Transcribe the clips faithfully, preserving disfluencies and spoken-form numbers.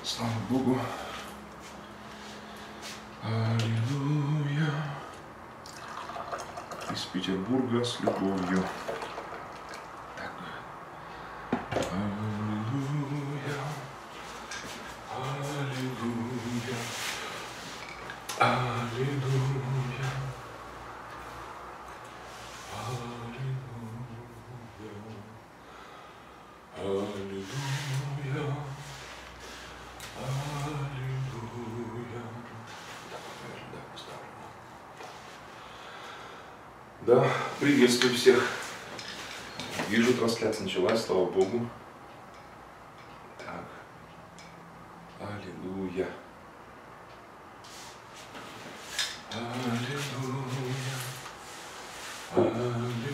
Слава Богу. Аллилуйя. Из Петербурга с любовью. Так. Аллилуйя. Аллилуйя. Аллилуйя. Аллилуйя. Аллилуйя. Аллилуйя. Да, приветствую всех. Вижу, трансляция началась, слава Богу. Так. Аллилуйя. Аллилуйя. Аллилуйя.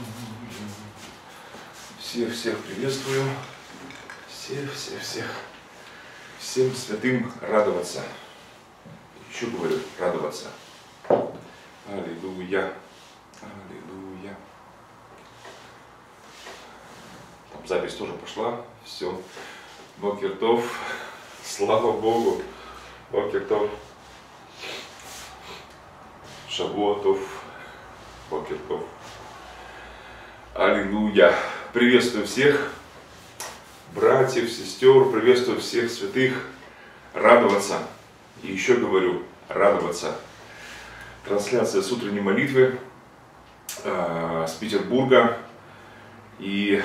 Всех-всех приветствую. Всех-всех-всех. Всем святым радоваться. Еще говорю, радоваться. Аллилуйя. Аллилуйя. Там запись тоже пошла. Все. Бокер тов. Слава Богу. Бокер тов. Шавуа тов. Бокер тов. Аллилуйя. Приветствую всех. Братьев, сестер, приветствую всех святых, радоваться, и еще говорю, радоваться. Трансляция с утренней молитвы э, с Петербурга, и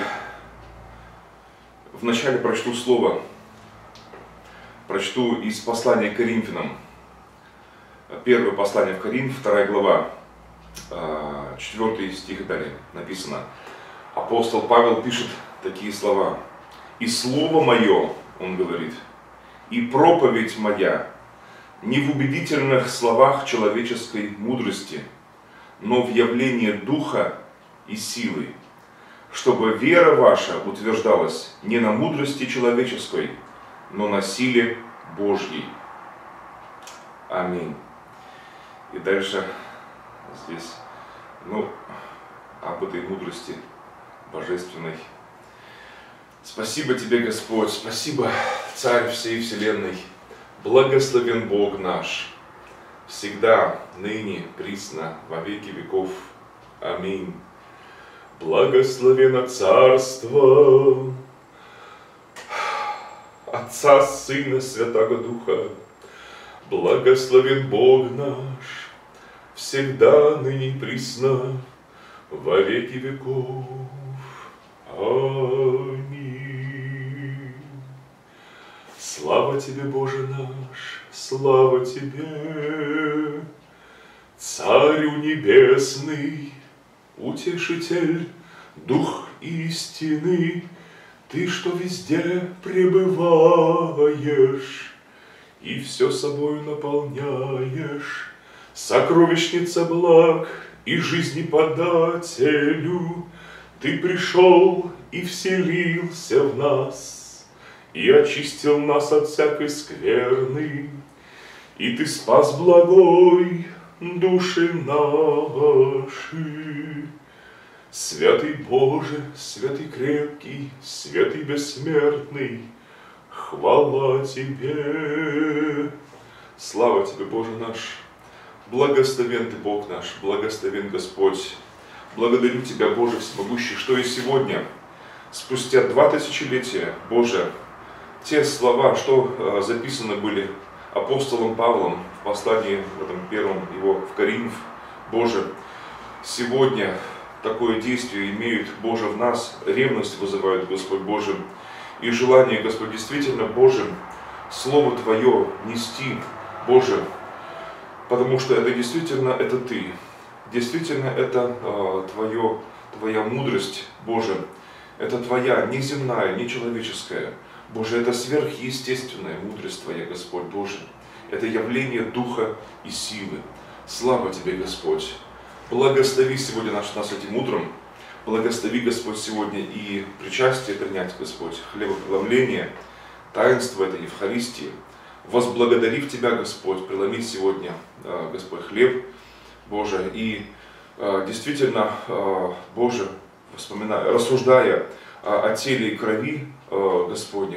вначале прочту слово, прочту из послания к Коринфянам, первое послание в Коринф, вторая глава, э, четвёртый стих и далее написано, апостол Павел пишет такие слова. И слово мое, он говорит, и проповедь моя не в убедительных словах человеческой мудрости, но в явлении духа и силы, чтобы вера ваша утверждалась не на мудрости человеческой, но на силе Божьей. Аминь. И дальше здесь, ну, об этой мудрости божественной. Спасибо Тебе, Господь, спасибо, Царь всей вселенной, благословен Бог наш, всегда, ныне, присно, во веки веков. Аминь. Благословено Царство Отца, Сына, Святаго Духа, благословен Бог наш, всегда, ныне, присно, во веки веков. Аминь. Слава Тебе, Боже наш, слава Тебе, Царю Небесный, Утешитель, Дух истины, Ты, что везде пребываешь и все собою наполняешь, сокровищница благ и жизни подателю, Ты пришел и вселился в нас, и очистил нас от всякой скверны, и Ты спас благой души наши. Святый Боже, святый крепкий, святый бессмертный, хвала Тебе. Слава Тебе, Боже наш, благословен Ты, Бог наш, благословен Господь. Благодарю Тебя, Боже всемогущий, что и сегодня, спустя два тысячелетия, Боже, те слова, что записаны были апостолом Павлом в послании, в этом первом его в Коринф, Боже, сегодня такое действие имеют, Боже, в нас, ревность вызывают, Господь Боже, и желание, Господь, действительно, Боже, Слово Твое нести, Боже, потому что это действительно, это Ты. Действительно, это э, твое, Твоя мудрость, Боже, это Твоя неземная, нечеловеческая, Боже, это сверхъестественная мудрость Твоя, Господь Боже, это явление Духа и силы. Слава Тебе, Господь! Благослови сегодня нас, нас этим утром, благослови, Господь, сегодня и причастие принять, Господь, хлебопреломление, таинство этой Евхаристии, возблагодарив Тебя, Господь, преломить сегодня, э, Господь, хлеб, Боже, и э, действительно, э, Боже, вспоминая, рассуждая э, о теле и крови э, Господних,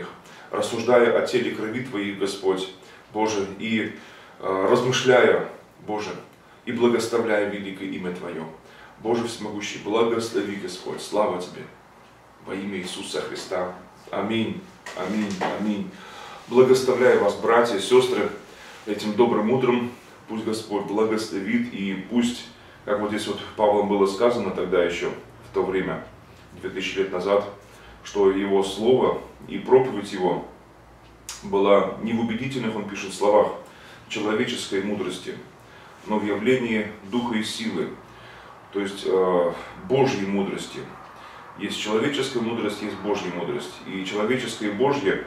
рассуждая о теле и крови Твоих, Господь, Боже, и э, размышляя, Боже, и благословляя великое имя Твое. Боже всемогущий, благослови, Господь, слава Тебе во имя Иисуса Христа. Аминь, аминь, аминь. Благословляю вас, братья и сестры, этим добрым утром. Пусть Господь благословит, и пусть, как вот здесь вот Павлом было сказано тогда еще, в то время, две тысячи лет назад, что его слово и проповедь его была не в убедительных, он пишет, словах человеческой мудрости, но в явлении духа и силы, то есть э, Божьей мудрости. Есть человеческая мудрость, есть Божья мудрость. И человеческое и Божье,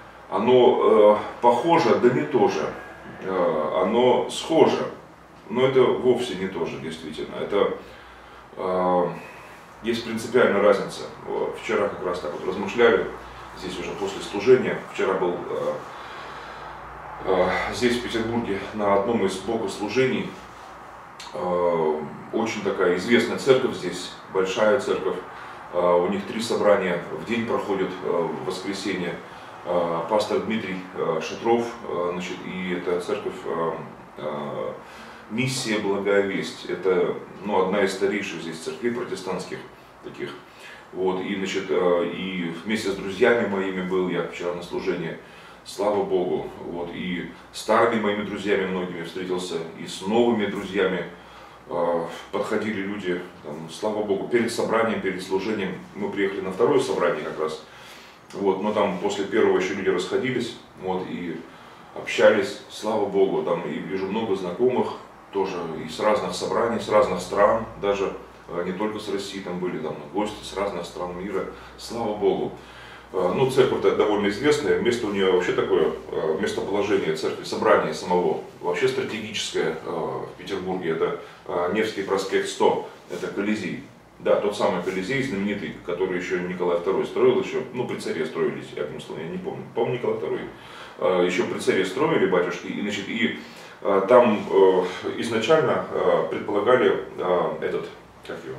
оно э, похоже, да не то же. Э, оно схоже, но это вовсе не то же, действительно. Это э, есть принципиальная разница. Вчера как раз так вот размышляли, здесь уже после служения. Вчера был э, э, здесь, в Петербурге, на одном из богослужений. Э, очень такая известная церковь здесь, большая церковь. Uh, у них три собрания в день проходят uh, в воскресенье. Uh, пастор Дмитрий uh, Шатров, uh, значит, и это церковь uh, uh, Миссия Благая Весть. Это, ну, одна из старейших здесь церквей протестантских таких. Вот, и, значит, uh, и вместе с друзьями моими был я вчера на служении. Слава Богу. Вот, и старыми моими друзьями многими встретился, и с новыми друзьями. Подходили люди, там, слава Богу, перед собранием, перед служением. Мы приехали на второе собрание как раз, вот, но там после первого еще люди расходились, вот, и общались, слава Богу, там, и вижу много знакомых, тоже из разных собраний, с разных стран, даже не только с России, там были там гости с разных стран мира, слава Богу. Ну, церковь-то довольно известная, место у нее вообще такое, местоположение церкви, собрание самого, вообще стратегическое в Петербурге, это Невский проспект сто, это Колизей. Да, тот самый Колизей знаменитый, который еще Николай второй строил, еще, ну, при царе строились, я, я не помню, по-моему, Николай второй, еще при царе строили батюшки, и, значит, и там изначально предполагали этот, как его,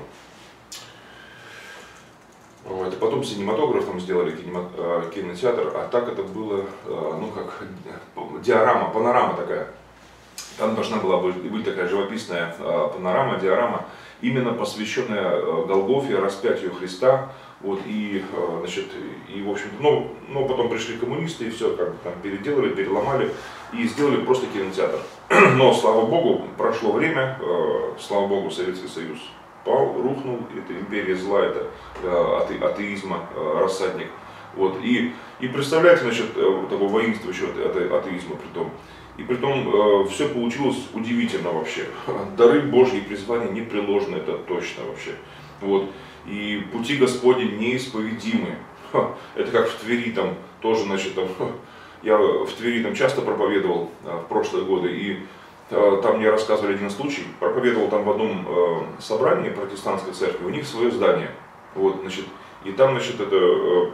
это потом синематограф там сделали, кинотеатр, а так это было, ну, как диорама, панорама такая. Там должна была быть такая живописная панорама, диорама, именно посвященная Голгофе, распятию Христа. Вот, и, значит, и, в общем-то, ну, ну, потом пришли коммунисты и все, как бы там переделали, переломали и сделали просто кинотеатр. Но, слава Богу, прошло время, слава Богу, Советский Союз пал, рухнул, это империя зла, это ате, атеизма, рассадник. Вот, и, и представляете, значит, такого воинствующего ате, атеизма притом. И притом все получилось удивительно вообще. Дары Божьи, призвания непреложны, это точно вообще. Вот. И пути Господни неисповедимы. Это как в Твери там тоже, значит, там, я в Твери там часто проповедовал в прошлые годы, и там мне рассказывали один случай, проповедовал там в одном э, собрании протестантской церкви, у них свое здание, вот, значит, и там, значит, это, э,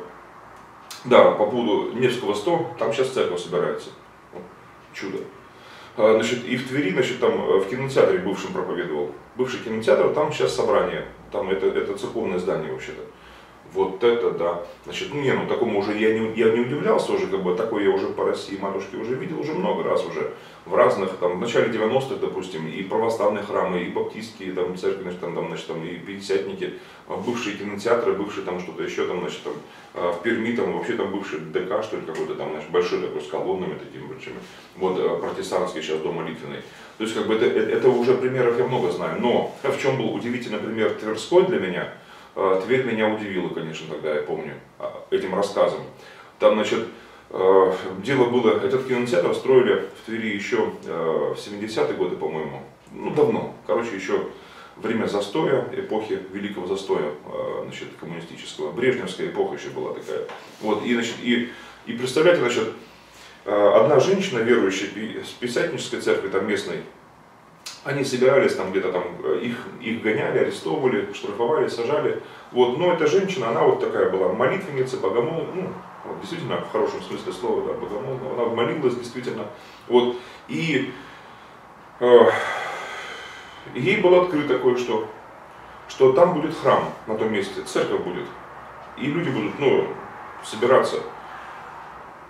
да, по поводу Невского сто, там сейчас церковь собирается, вот, чудо. А, значит, и в Твери, значит, там в кинотеатре бывшем проповедовал, бывший кинотеатр, там сейчас собрание, там это, это церковное здание вообще-то. Вот это да. Значит, ну не, ну такому уже я не, я не удивлялся уже, как бы такое я уже по России, матушке, уже видел уже много раз уже. В разных, там, в начале девяностых, допустим, и православные храмы, и баптистские там, церкви, значит, там, там, значит, там, и пятидесятники, бывшие кинотеатры, бывшие там что-то еще, там, значит, там, в Перми, там, вообще там бывший ДК, что ли, какой-то там, значит, большой такой, с колоннами такими большими, вот, протестантский сейчас дом молитвенный. То есть, как бы, это, это уже примеров я много знаю, но в чем был удивительный пример Тверской для меня, Тверь меня удивила, конечно, тогда, я помню, этим рассказом. Там, значит, дело было, этот кинотеатр строили в Твери еще в семидесятые годы, по-моему, ну, давно, короче, еще время застоя, эпохи великого застоя, значит, коммунистического, брежневская эпоха еще была такая. Вот, и, значит, и, и представляете, значит, одна женщина, верующая с Пятидесятнической церкви, там местной, они собирались там где-то там, их, их гоняли, арестовывали, штрафовали, сажали. Вот, но эта женщина, она вот такая была молитвенница, богомол, ну, вот, действительно, в хорошем смысле слова, да, богомол, она молилась действительно. Вот, и э, ей было открыто кое-что, что там будет храм на том месте, церковь будет, и люди будут, ну, собираться.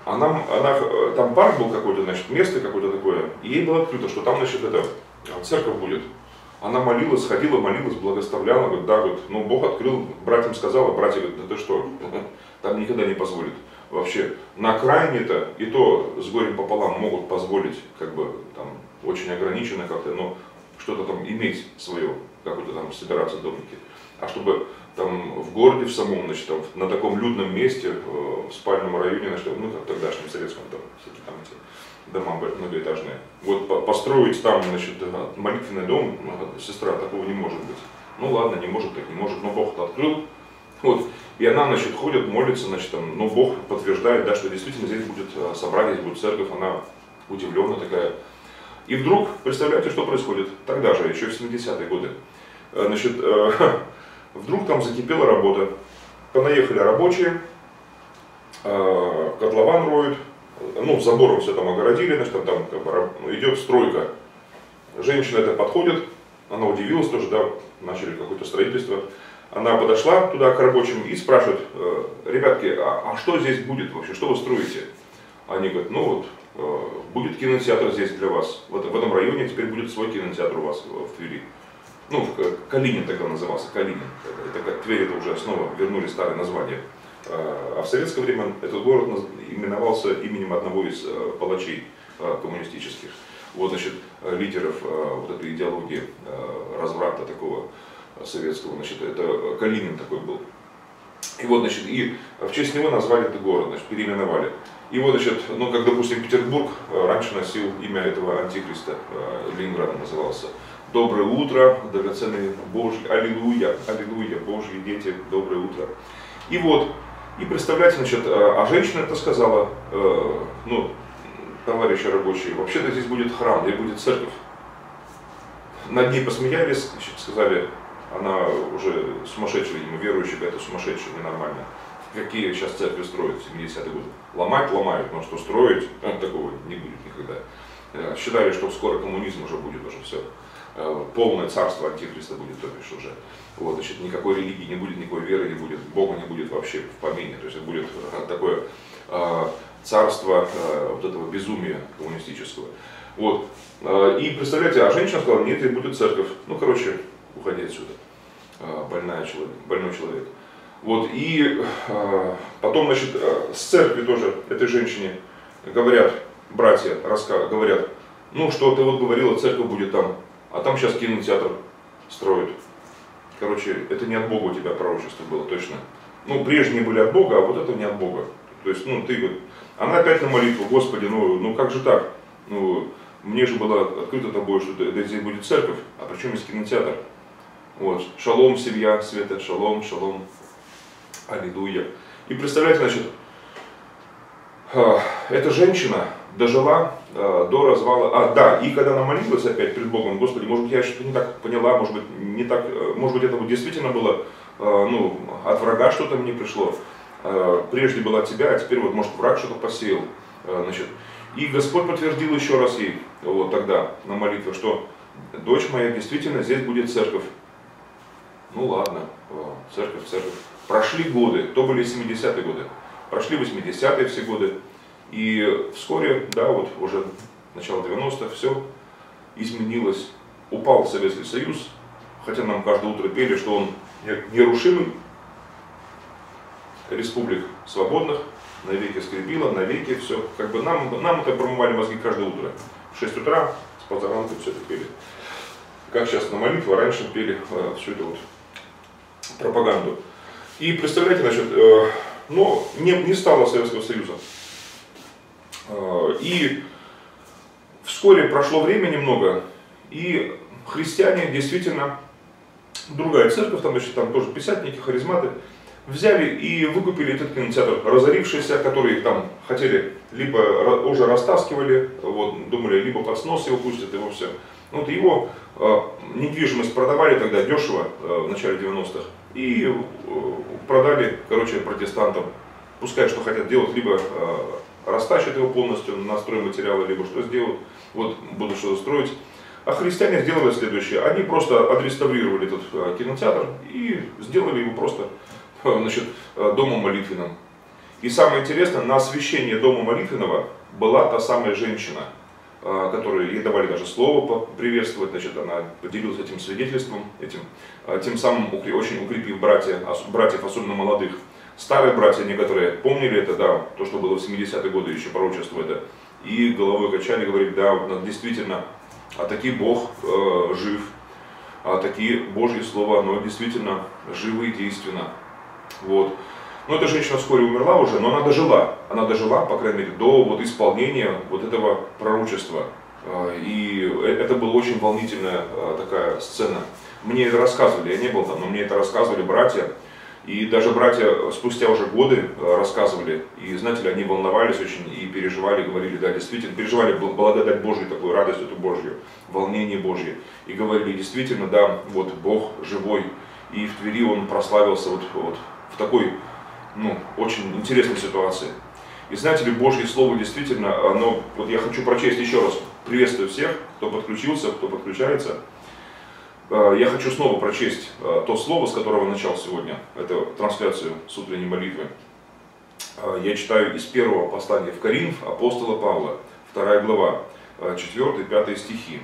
она, она, там парк был какой-то, значит, место какое-то такое, и ей было открыто, что там, значит, это, церковь будет. Она молилась, ходила, молилась, благословляла, говорит, да, говорит, ну, Бог открыл, братьям сказала, братья говорят, да ты что, там никогда не позволит. Вообще, на окраине-то, и то с горем пополам могут позволить, как бы, там, очень ограниченно как-то, но что-то там иметь свое, какое-то там собираться домики. А чтобы там в городе в самом, значит, там, на таком людном месте, в спальном районе, значит, ну, как в тогдашнем советском, там, всякие там эти дома многоэтажные. Вот построить там, значит, молитвенный дом, сестра, такого не может быть. Ну ладно, не может, так не может, но Бог это открыл. Вот. И она, значит, ходит, молится, значит, там, но Бог подтверждает, да, что действительно здесь будет собрание, здесь будет церковь, она удивленная такая. И вдруг, представляете, что происходит? Тогда же, еще в семидесятые годы, значит, вдруг там закипела работа, понаехали рабочие, котлован роют, ну, забором все там огородили, значит, там, там как бы, идет стройка. Женщина это подходит, она удивилась тоже, да, начали какое-то строительство. Она подошла туда к рабочим и спрашивает, ребятки, а, а что здесь будет вообще, что вы строите? Они говорят, ну вот, будет кинотеатр здесь для вас, в, в этом районе теперь будет свой кинотеатр у вас в Твери. Ну, Калинин тогда назывался, Калинин. Это как Тверь, это уже снова вернули старое название. А в советское время этот город именовался именем одного из палачей коммунистических. Вот, значит, лидеров вот этой идеологии разврата такого советского, значит, это Калинин такой был. И вот, значит, и в честь него назвали этот город, значит, переименовали. И вот, значит, ну, как, допустим, Петербург раньше носил имя этого антихриста, Ленинград назывался. Доброе утро, драгоценные Божьи, аллилуйя, аллилуйя, Божьи дети, доброе утро. И вот, и представляете, значит, а женщина это сказала, ну, товарищи рабочие, вообще-то здесь будет храм, здесь будет церковь. Над ней посмеялись, сказали, она уже сумасшедшая, видимо, верующая, это сумасшедшая, ненормально. Какие сейчас церкви строят в семидесятые годы? Ломать ломают, но что строить, такого не будет никогда. Считали, что скоро коммунизм уже будет, уже все. Полное царство антихриста будет, то бишь уже. Вот, значит, никакой религии не будет, никакой веры не будет, Бога не будет вообще в помине. То есть это будет такое э, царство э, вот этого безумия коммунистического. Вот. И представляете, а женщина сказала, нет, здесь будет церковь. Ну, короче, уходи отсюда. Больная человек, больной человек. Вот, и э, потом, значит, с церкви тоже этой женщине говорят, братья раска, говорят, ну что, ты вот говорила, церковь будет там, а там сейчас кинотеатр строят. Короче, это не от Бога у тебя пророчество было, точно. Ну, прежние были от Бога, а вот это не от Бога. То есть, ну, ты вот, она опять на молитву, Господи, ну, ну как же так? Ну, мне же было открыто тобой, что здесь будет церковь, а причем есть кинотеатр. Вот, шалом, семья, света, шалом, шалом, аллилуйя. И представляете, значит, эта женщина дожила до развала, а, да, и когда она молилась опять перед Богом, Господи, может быть, я что-то не так поняла, может быть, не так, может быть, это действительно было, ну, от врага что-то мне пришло. Прежде была от тебя, а теперь вот, может, враг что-то посеял, значит. И Господь подтвердил еще раз ей, вот тогда, на молитве, что дочь моя, действительно, здесь будет церковь. Ну ладно, церковь, церковь. Прошли годы, то были семидесятые годы, прошли восьмидесятые все годы. И вскоре, да, вот уже начало девяностых, все изменилось. Упал Советский Союз, хотя нам каждое утро пели, что он нерушимый, республик свободных, навеки скрепило, навеки все. Как бы нам, нам это промывали мозги каждое утро. В шесть утра с позаранку все это пели. Как сейчас на молитву, а раньше пели э, всю эту вот пропаганду. И представляете, значит, э, но не, не стало Советского Союза. Э, и вскоре прошло время немного, и христиане действительно, другая церковь, там, значит, там тоже пятидесятники, харизматы, взяли и выкупили этот кинотеатр, разорившийся, который там хотели, либо уже растаскивали, вот, думали, либо под снос его пустят, его все. Вот его э, недвижимость продавали тогда дешево, э, в начале девяностых, и э, продали, короче, протестантам. Пускай что хотят делать, либо э, растащат его полностью на стройматериалы, либо что сделают, вот, будут что-то строить. А христиане сделали следующее, они просто отреставрировали этот э, кинотеатр и сделали его просто, значит, домом молитвенным. И самое интересное, на освящении дома молитвенного была та самая женщина, которую ей давали даже слово приветствовать, значит, она поделилась этим свидетельством, этим, тем самым очень укрепив братья, братьев, особенно молодых. Старые братья некоторые помнили это, да, то, что было в семидесятые годы, еще пророчество это, и головой качали, говорили, да, действительно, а таки Бог э, жив, а такие Божьи слова, оно действительно живо и действенно. Вот. Но эта женщина вскоре умерла уже, но она дожила, она дожила, по крайней мере, до вот исполнения вот этого пророчества. И это была очень волнительная такая сцена. Мне это рассказывали, я не был там, но мне это рассказывали братья. И даже братья спустя уже годы рассказывали, и, знаете ли, они волновались очень и переживали, говорили, да, действительно, переживали благодать Божию, такую радость эту Божью, волнение Божье. И говорили, действительно, да, вот Бог живой, и в Твери Он прославился вот, вот в такой, ну, очень интересной ситуации. И знаете ли, Божье Слово действительно, оно, вот я хочу прочесть еще раз, приветствую всех, кто подключился, кто подключается. Я хочу снова прочесть то слово, с которого начал сегодня эту трансляцию с утренней молитвы. Я читаю из первого послания в Коринф апостола Павла, вторая глава, четвёртый-пятый стихи.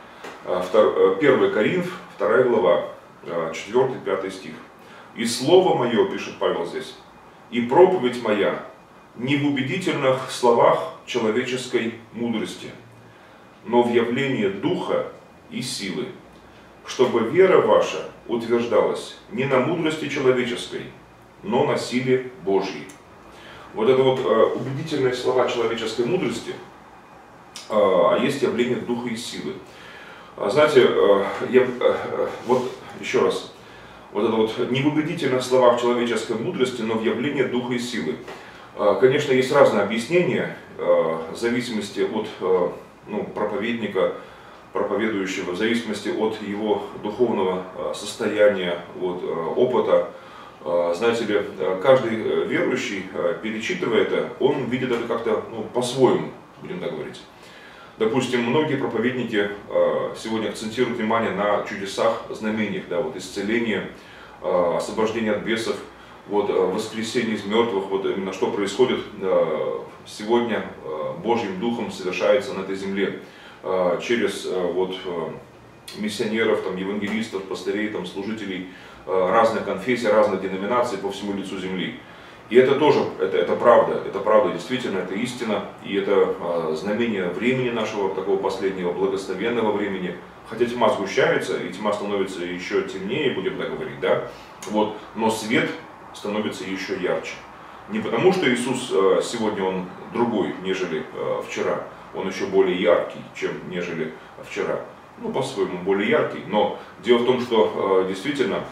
первый Коринф, вторая глава, четвёртый-пятый стих. «И слово мое, — пишет Павел здесь, — и проповедь моя не в убедительных словах человеческой мудрости, но в явлении духа и силы, чтобы вера ваша утверждалась не на мудрости человеческой, но на силе Божьей». Вот это вот э, убедительные слова человеческой мудрости, э, а есть явление духа и силы. А знаете, э, я, э, вот еще раз, вот это вот не в убедительных словах человеческой мудрости, но в явлении духа и силы. Э, конечно, есть разные объяснения, э, в зависимости от э, ну, проповедника, проповедующего, в зависимости от его духовного состояния, от опыта. Знаете ли, каждый верующий, перечитывая это, он видит это как-то ну, по-своему, будем так говорить. Допустим, многие проповедники сегодня акцентируют внимание на чудесах, знамениях, да, вот исцеление, освобождение от бесов, вот, воскресение из мертвых, вот именно что происходит сегодня Божьим Духом совершается на этой земле. Через вот, миссионеров, там, евангелистов, пастырей, там, служителей разных конфессий, разных деноминаций по всему лицу земли. И это тоже, это, это правда, это правда, действительно, это истина, и это знамение времени нашего, такого последнего, благословенного времени. Хотя тьма сгущается, и тьма становится еще темнее, будем так говорить, да? Вот, но свет становится еще ярче. Не потому, что Иисус сегодня Он другой, нежели вчера. Он еще более яркий, чем нежели вчера. Ну, по-своему, более яркий. Но дело в том, что э, действительно,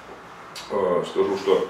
э, скажу, что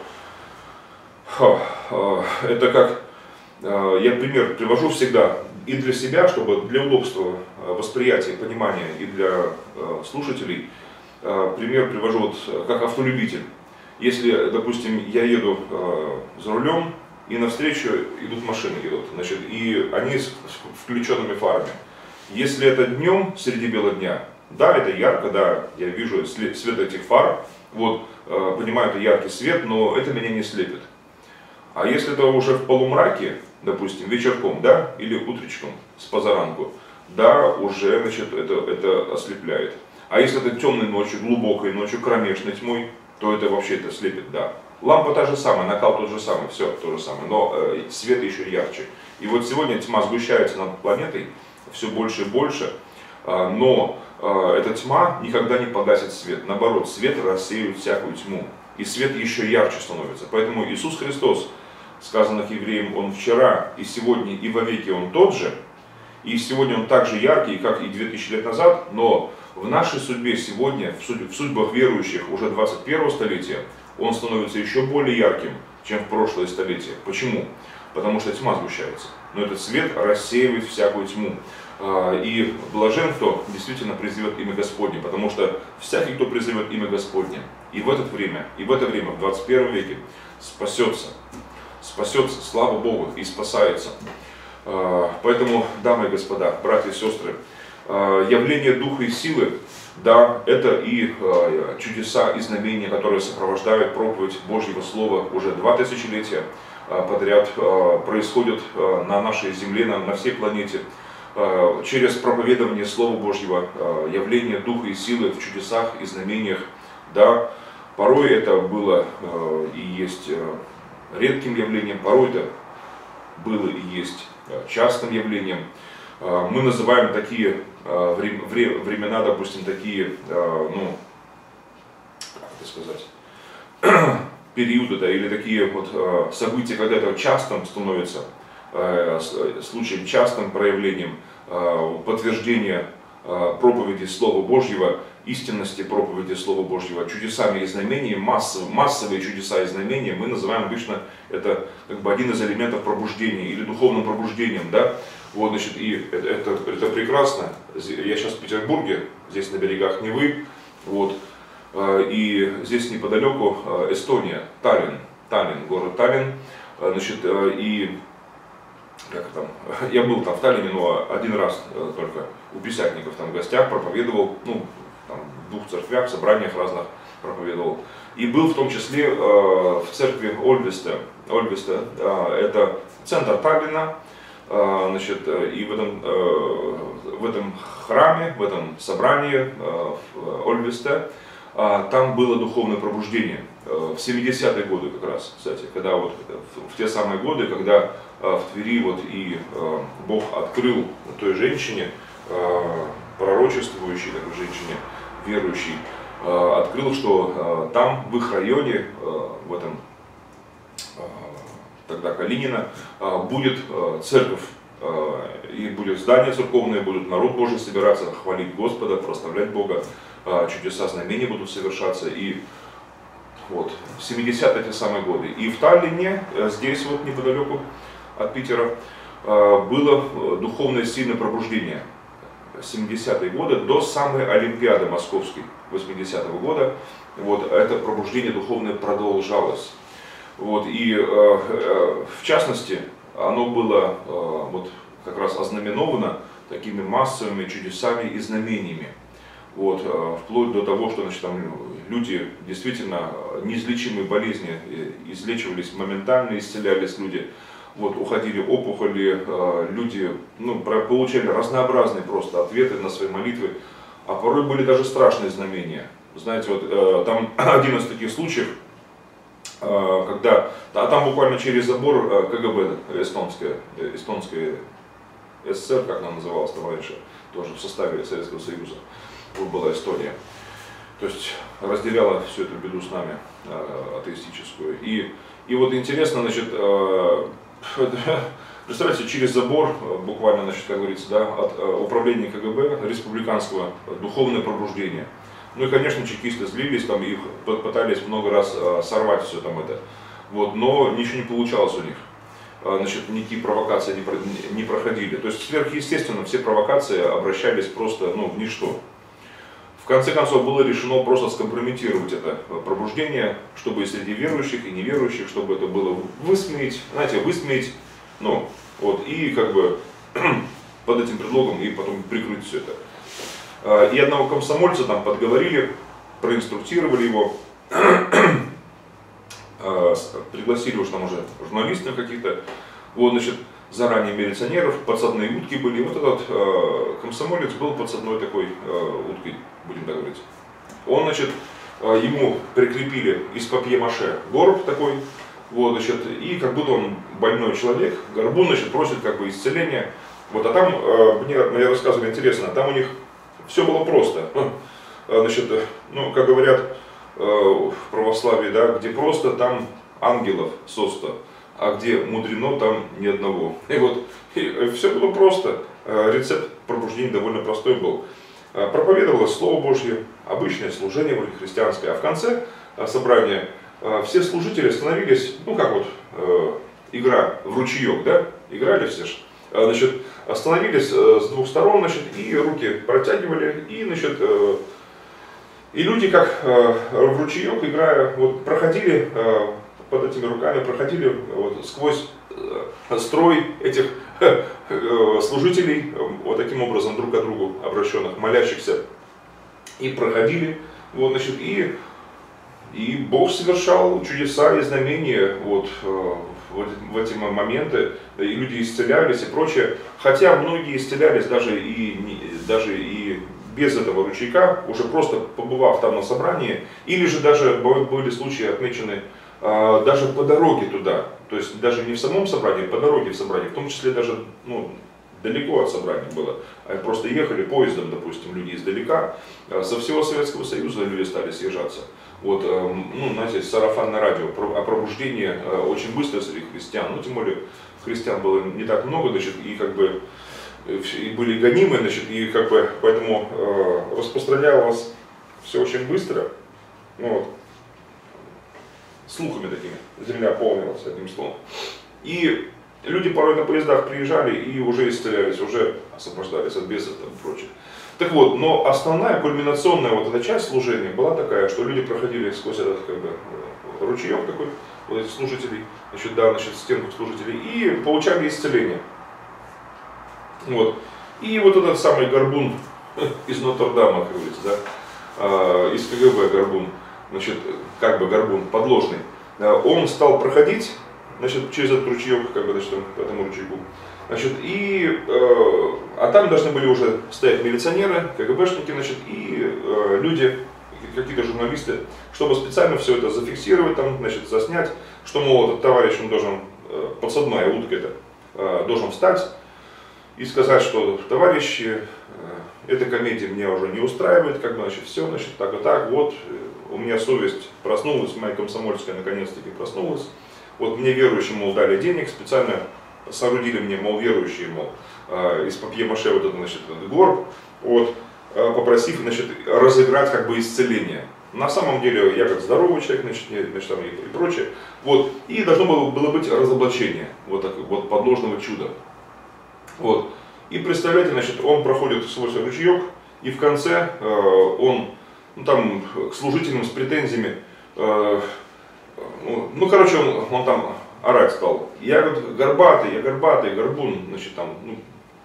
э, э, это как, э, я пример привожу всегда и для себя, чтобы для удобства восприятия, понимания и для э, слушателей. Э, пример привожу вот, как автолюбитель. Если, допустим, я еду э, за рулем, и навстречу идут машины, идут, значит, и они с включенными фарами. Если это днем, среди бела дня, да, это ярко, да, я вижу свет этих фар, вот, э, понимаю, это яркий свет, но это меня не слепит. А если это уже в полумраке, допустим, вечерком, да, или утречком, с позаранку, да, уже, значит, это, это ослепляет. А если это темной ночью, глубокой ночью, кромешной тьмой, то это вообще это слепит, да. Лампа та же самая, накал тот же самый, все то же самое, но э, свет еще ярче. И вот сегодня тьма сгущается над планетой все больше и больше, э, но э, эта тьма никогда не погасит свет. Наоборот, свет рассеивает всякую тьму, и свет еще ярче становится. Поэтому Иисус Христос, сказано к евреям, Он вчера и сегодня и вовеки Он тот же, и сегодня Он так же яркий, как и две тысячи лет назад, но в нашей судьбе сегодня, в судьбах верующих уже двадцать первого столетия, Он становится еще более ярким, чем в прошлое столетие. Почему? Потому что тьма сгущается. Но этот свет рассеивает всякую тьму. И блажен, кто действительно призовет имя Господне, потому что всякий, кто призовет имя Господне, и в это время, и в это время, в двадцать первом веке, спасется. Спасется, слава Богу, и спасается. Поэтому, дамы и господа, братья и сестры, явление духа и силы, да, это и э, чудеса и знамения, которые сопровождают проповедь Божьего Слова уже два тысячелетия. подряд происходят на нашей земле, на, на всей планете, через проповедование Слова Божьего, явление Духа и силы в чудесах и знамениях. Да, порой это было и есть редким явлением, порой это было и есть частым явлением. Мы называем такие времена, допустим, такие, ну, как это сказать, периоды, да, или такие вот события, когда это частым становится, случаем, частым проявлением подтверждения проповеди Слова Божьего, истинности проповеди Слова Божьего, чудесами и знамениями, массовые, массовые чудеса и знамения, мы называем обычно это как бы один из элементов пробуждения или духовным пробуждением, да. Вот, значит, и это, это, это прекрасно. Я сейчас в Петербурге, здесь на берегах Невы, вот, и здесь неподалеку Эстония, Таллин, Таллин, город Таллин, значит, и как там, я был там в Таллине, но один раз только у писятников там в гостях проповедовал, ну, там, в двух церквях, в собраниях разных проповедовал. И был в том числе э, в церкви Ольвеста. Ольвеста э, это центр Таллина, э, значит, и в этом, э, в этом храме, в этом собрании э, в Ольвесте, э, там было духовное пробуждение. Э, в семидесятые годы как раз, кстати, когда вот в, в те самые годы, когда э, в Твери вот и э, Бог открыл той женщине, э, пророчествующей такой женщине, верующей, открыл, что там, в их районе, в этом тогда Калинина, будет церковь, и будет здание церковное, будет народ Божий собираться, хвалить Господа, прославлять Бога, чудеса, знамения будут совершаться. И вот, в семидесятые те самые годы. И в Таллине, здесь вот неподалеку от Питера, было духовное сильное пробуждение. семидесятые годы, до самой Олимпиады Московской восьмидесятого года, вот, это пробуждение духовное продолжалось. Вот, и э, э, в частности, оно было э, вот, как раз ознаменовано такими массовыми чудесами и знамениями. Вот, э, вплоть до того, что, значит, там, люди действительно неизлечимые болезни излечивались моментально, исцелялись люди. Вот, уходили опухоли, люди, ну, получали разнообразные просто ответы на свои молитвы, а порой были даже страшные знамения. Знаете, вот там один из таких случаев, когда, а там буквально через забор КГБ эстонская, эстонская СССР, как она называлась там раньше, тоже в составе Советского Союза, вот была Эстония. То есть разделяла всю эту беду с нами, атеистическую. И, и вот интересно, значит, представляете, через забор, буквально, значит, как говорится, да, от управления КГБ республиканского, духовное пробуждение. Ну и, конечно, чекисты злились, там, их пытались много раз сорвать все там это. Вот, но ничего не получалось у них. Значит, никакие провокации не проходили. То есть сверхъестественно все провокации обращались просто, ну, в ничто. В конце концов было решено просто скомпрометировать это пробуждение, чтобы и среди верующих и неверующих, чтобы это было высмеять, знаете, высмеять, ну, вот, и как бы под этим предлогом и потом прикрыть все это. И одного комсомольца там подговорили, проинструктировали его, пригласили уж там уже журналистов каких-то, вот, значит, заранее милиционеров, подсадные утки были. Вот этот э, комсомолец был подсадной такой э, уткой, будем так говорить. Он, значит, э, ему прикрепили из папье-маше горб такой, вот, значит, и как будто он больной человек, горбун, значит, просит как бы исцеления. Вот, а там, э, мне, мне рассказывали интересно, там у них все было просто. Значит, ну, как говорят э, в православии, да, где просто, там ангелов состо. А где мудрено, там ни одного. И вот и все было просто. Рецепт пробуждения довольно простой был. Проповедовалось Слово Божье, обычное служение вроде христианское. А в конце собрания все служители становились, ну как вот игра в ручеек, да? Играли все же. Значит, остановились с двух сторон, значит, и руки протягивали, и, значит, и люди как в ручеек, играя, вот, проходили под этими руками, проходили вот сквозь э, строй этих э, э, служителей, э, вот таким образом друг к другу обращенных, молящихся, и проходили, вот, значит, и, и Бог совершал чудеса и знамения вот, э, в, в эти моменты, и люди исцелялись и прочее. Хотя многие исцелялись даже и, даже и без этого ручейка, уже просто побывав там на собрании, или же даже были случаи отмечены даже по дороге туда, то есть даже не в самом собрании, по дороге в собрании, в том числе даже ну, далеко от собрания было, а просто ехали поездом, допустим, люди издалека, со всего Советского Союза люди стали съезжаться. Вот, ну, знаете, сарафанное радио, о пробуждении очень быстро среди христиан, ну, тем более христиан было не так много, значит, и как бы и были гонимы, значит, и как бы поэтому э, распространялось все очень быстро, ну, вот, слухами такими, земля полнилась, одним словом. И люди порой на поездах приезжали и уже исцелялись, уже освобождались от бесов и прочее. Так вот, но основная кульминационная вот эта часть служения была такая, что люди проходили сквозь этот как бы ручеек такой, вот этих служителей, значит, да, значит, стенку служителей, и получали исцеление. Вот. И вот этот самый горбун из Нотр-Дама, как говорится, да, из КГБ горбун, значит, как бы горбун подложный, он стал проходить, значит, через этот ручеек, как бы, значит, по этому ручейку, значит, и, э, а там должны были уже стоять милиционеры, КГБшники, значит, и э, люди, какие-то журналисты, чтобы специально все это зафиксировать, там, значит, заснять, что, мол, этот товарищ, он должен, э, подсадная утка это, э, должен встать и сказать, что, товарищи, э, эта комедия меня уже не устраивает, как бы, значит, все, значит, так и так, вот, у меня совесть проснулась, моя комсомольская наконец-таки проснулась, вот мне верующим, мол, дали денег, специально соорудили мне, мол, верующие, мол, э, из папье-маше вот этот, значит, этот горб, вот, э, попросив, значит, разыграть как бы исцеление. На самом деле я как здоровый человек, значит, значит там и, и прочее, вот, и должно было, было быть разоблачение вот, так, вот подложного чуда. Вот. И представляете, значит, он проходит свой ручеек, и в конце э, он, ну, там, к служителям с претензиями, э, ну, ну, короче, он, он там орать стал. Я, говорит, горбатый, я горбатый, горбун, значит, там, ну,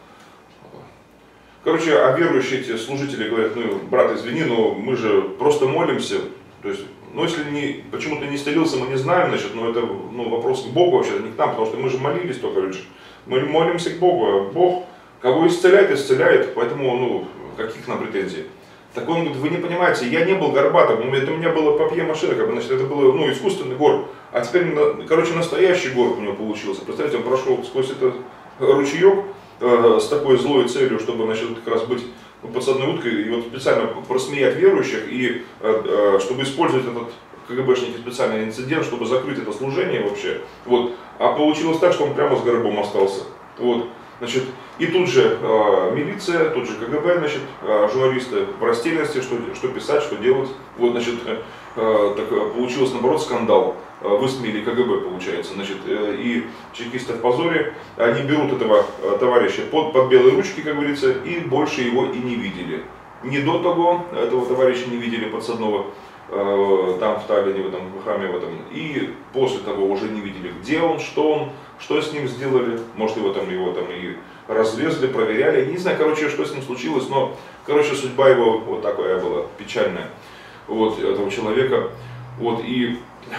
короче, а верующие эти служители говорят, ну, брат, извини, но мы же просто молимся, то есть, ну, если не, почему-то не исцелился, мы не знаем, значит, но это, ну, вопрос к Богу вообще, не к нам, потому что мы же молились только лишь. Мы молимся к Богу, а Бог, кого исцеляет, исцеляет, поэтому, ну, каких нам претензий? Так он говорит, вы не понимаете, я не был горбатым, это у меня было папье-маше, как бы, значит, это было, ну, искусственный горб, а теперь, короче, настоящий горб у него получился. Представляете, он прошел сквозь этот ручеек э, с такой злой целью, чтобы, значит, как раз быть, ну, подсадной уткой, и вот специально просмеять верующих, и э, э, чтобы использовать этот КГБшники специальный инцидент, чтобы закрыть это служение вообще. Вот. А получилось так, что он прямо с горбом остался. Вот. Значит, и тут же э, милиция, тут же КГБ, значит, э, журналисты в растерянности, что, что писать, что делать. Вот, значит, э, так, получилось наоборот скандал. Э, высмеяли КГБ, получается. Значит, э, и чекисты в позоре, они берут этого э, товарища под, под белые ручки, как говорится, и больше его и не видели. Не до того этого товарища не видели подсадного, э, там в Таллине, в этом храме, в этом, и после того уже не видели, где он, что он, что с ним сделали, может его там, его там и разрезали, проверяли, я не знаю, короче, что с ним случилось, но, короче, судьба его вот такая была, печальная, вот, этого человека, вот, и,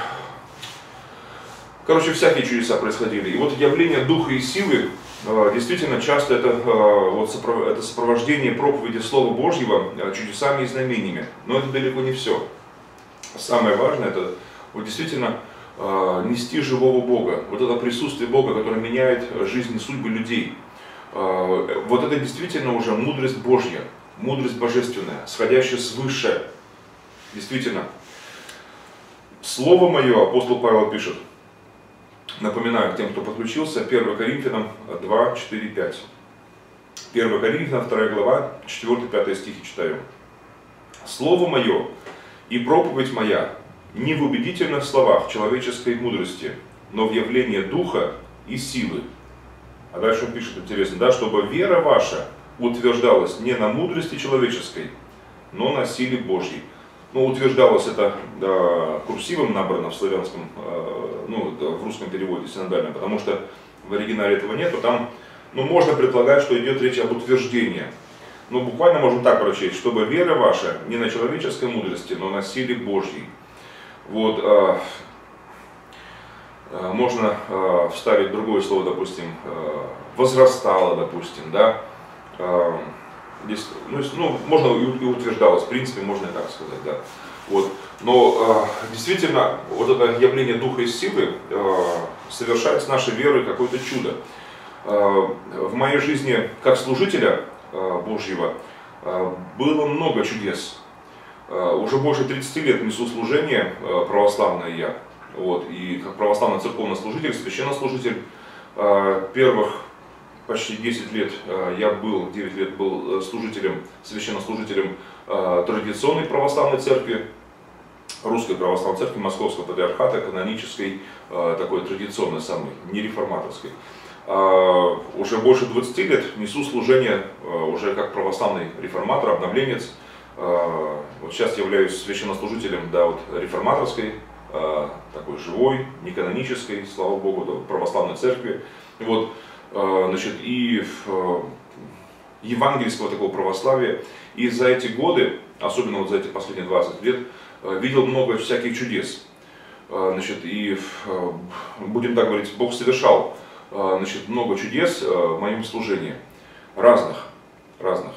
короче, всякие чудеса происходили, и вот явление духа и силы, действительно, часто это, вот, это сопровождение проповеди Слова Божьего чудесами и знамениями, но это далеко не все. Самое важное, это вот, действительно нести живого Бога, вот это присутствие Бога, которое меняет жизнь и судьбы людей. Вот это действительно уже мудрость Божья, мудрость божественная, сходящая свыше. Действительно. Слово мое, апостол Павел пишет, напоминаю тем, кто подключился, первое Коринфянам два, четыре, пять. первое Коринфянам, вторая глава, четыре-пять стихи читаю. Слово мое и проповедь моя не в убедительных словах человеческой мудрости, но в явлении духа и силы. А дальше он пишет, интересно, да, чтобы вера ваша утверждалась не на мудрости человеческой, но на силе Божьей. Ну, утверждалось это да, курсивом набрано в славянском, э, ну, да, в русском переводе синодальном, потому что в оригинале этого нет, то там, ну, можно предполагать, что идет речь об утверждении. Ну, буквально можно так прочесть, чтобы вера ваша не на человеческой мудрости, но на силе Божьей. Вот, э, Можно вставить другое слово, допустим, возрастало, допустим, да. Здесь, ну, можно и утверждалось, в принципе, можно и так сказать, да. Вот. Но действительно, вот это явление духа и силы совершает с нашей верой какое-то чудо. В моей жизни, как служителя Божьего, было много чудес. Уже больше тридцати лет несу служение православное я. Вот, и как православный церковнослужитель, священнослужитель, первых почти десять лет я был, девять лет был служителем, священнослужителем традиционной православной церкви, русской православной церкви, Московского патриархата, канонической, такой традиционной самой, не реформаторской. Уже больше двадцати лет несу служение уже как православный реформатор, обновленец. Вот сейчас являюсь священнослужителем, да, вот, реформаторской, такой живой, не канонической, слава Богу, да, православной церкви. Вот, значит, и евангельского такого православия. И за эти годы, особенно вот за эти последние двадцать лет, видел много всяких чудес. Значит, и, будем так говорить, Бог совершал, значит, много чудес в моем служении. Разных, разных.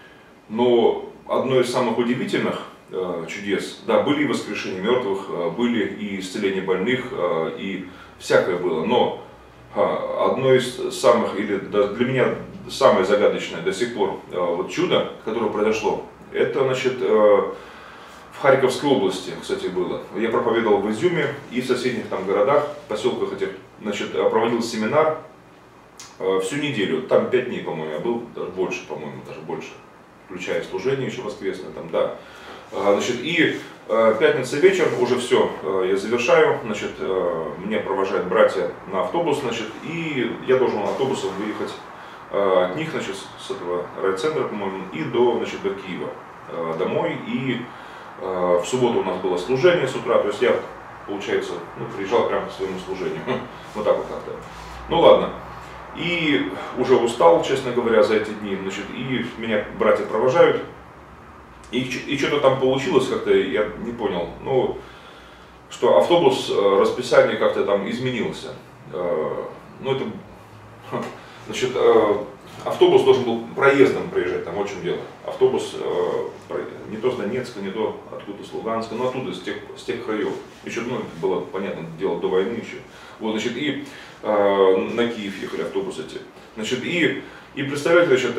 Но одно из самых удивительных чудес, да, были и воскрешения мертвых, были и исцеления больных, и всякое было, но одно из самых, или для меня самое загадочное до сих пор вот чудо, которое произошло, это, значит, в Харьковской области, кстати, было. Я проповедовал в Изюме и в соседних там городах, поселках этих, значит, проводил семинар всю неделю, там пять дней, по-моему, я был, даже больше, по-моему, даже больше, включая служение еще воскресное, там, да. Значит, и э, пятница вечер, уже все, э, я завершаю, значит, э, меня провожают братья на автобус, значит, и я должен автобусом выехать э, от них, значит, с этого райцентра, по-моему, и до, значит, до Киева, э, домой, и э, в субботу у нас было служение с утра, то есть я, получается, ну, приезжал прямо к своему служению, вот так вот как-то. Ну ладно, и уже устал, честно говоря, за эти дни, значит, и меня братья провожают. И, и что-то там получилось как-то, я не понял, ну, что автобус, расписание как-то там изменился. Ну, это, значит, автобус должен был проездом проезжать, там, вот в чем дело. Автобус не то с Донецка, не то откуда-то с Луганска, но оттуда, с тех, с тех краев. Еще, ну, это было, понятно, дело до войны еще. Вот, значит, и на Киев ехали автобусы эти. Значит, и, и представляете, значит,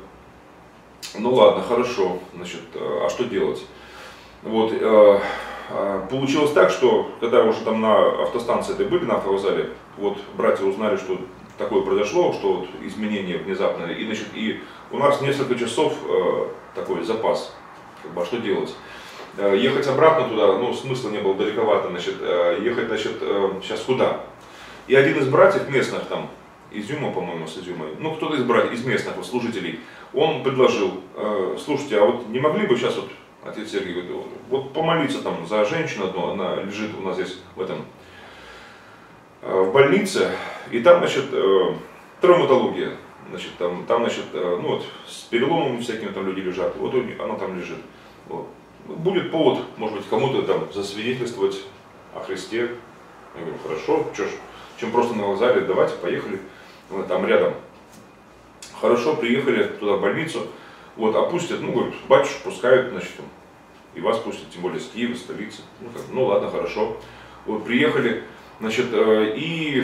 ну ладно, хорошо, значит, а что делать? Вот, э, э, получилось так, что когда уже там на автостанции это были, на автовокзале, вот братья узнали, что такое произошло, что вот изменение внезапное, и, значит, и у нас несколько часов э, такой запас, как бы, а что делать? Э, ехать обратно туда, ну, смысла не было, далековато, значит, э, ехать, значит, э, сейчас куда? И один из братьев местных там, Изюма, по-моему, с Изюма, ну, кто-то из братьев, из местных вот, служителей, он предложил, э, слушайте, а вот не могли бы сейчас вот, отец Сергей говорит, вот помолиться там за женщину одну, она лежит у нас здесь в этом, э, в больнице, и там, значит, э, травматология, значит, там, там, значит, э, ну вот, с переломами всякими там люди лежат, вот она там лежит. Вот. Будет повод, может быть, кому-то там засвидетельствовать о Христе. Я говорю, хорошо, что ж, чем просто на вокзале, давайте, поехали, вот, там рядом. Хорошо, приехали туда в больницу, вот, опустят, ну, говорят, батюшку пускают, значит, и вас пустят, тем более с Киева, столицы. Ну, как, ну ладно, хорошо. Вот, приехали, значит, и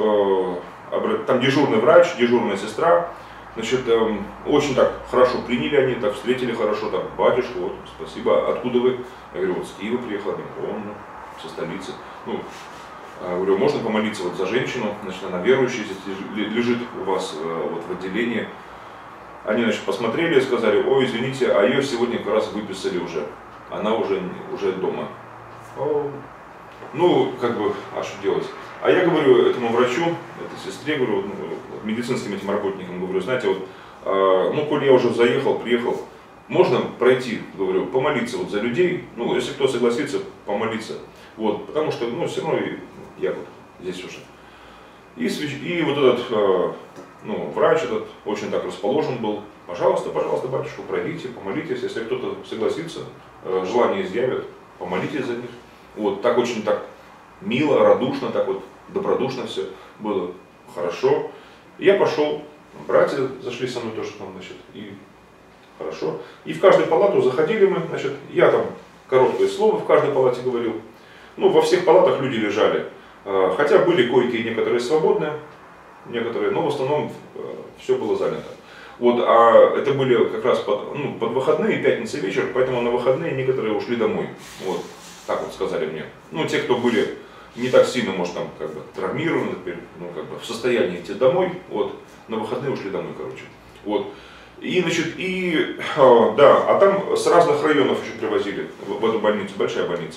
там дежурный врач, дежурная сестра, значит, очень так хорошо приняли они, так встретили хорошо, так, батюшка, вот, спасибо, откуда вы? Я говорю, вот с Киева приехал, он, со столицы. Ну, я говорю, можно помолиться вот за женщину, значит, она верующая, лежит у вас вот в отделении. Они, значит, посмотрели и сказали, ой, извините, а ее сегодня как раз выписали уже, она уже, уже дома. О, ну, как бы, а что делать? А я говорю этому врачу, этой сестре, говорю, ну, медицинским этим работникам, говорю, знаете, вот, э, ну, коль я уже заехал, приехал, можно пройти, говорю, помолиться вот за людей, ну, если кто согласится, помолиться, вот, потому что, ну, все равно я вот здесь уже. И, и вот этот, э, ну, врач этот очень так расположен был, пожалуйста, пожалуйста, батюшка, пройдите, помолитесь, если кто-то согласится, э, желание изъявят, помолитесь за них. Вот, так очень так мило, радушно, так вот добродушно все было, хорошо. Я пошел, братья зашли со мной тоже, там, значит, и хорошо. И в каждую палату заходили мы, значит, я там короткое слово в каждой палате говорил. Ну, во всех палатах люди лежали, хотя были койки некоторые свободные, некоторые, но в основном все было занято. Вот, а это были как раз под, ну, под выходные, пятница вечер, поэтому на выходные некоторые ушли домой. Вот, так вот сказали мне. Ну, те, кто были не так сильно, может, там, как бы, травмированы, ну, как бы, в состоянии идти домой, вот, на выходные ушли домой, короче. Вот. И, значит, и, да, а там с разных районов еще привозили в, в эту больницу, большая больница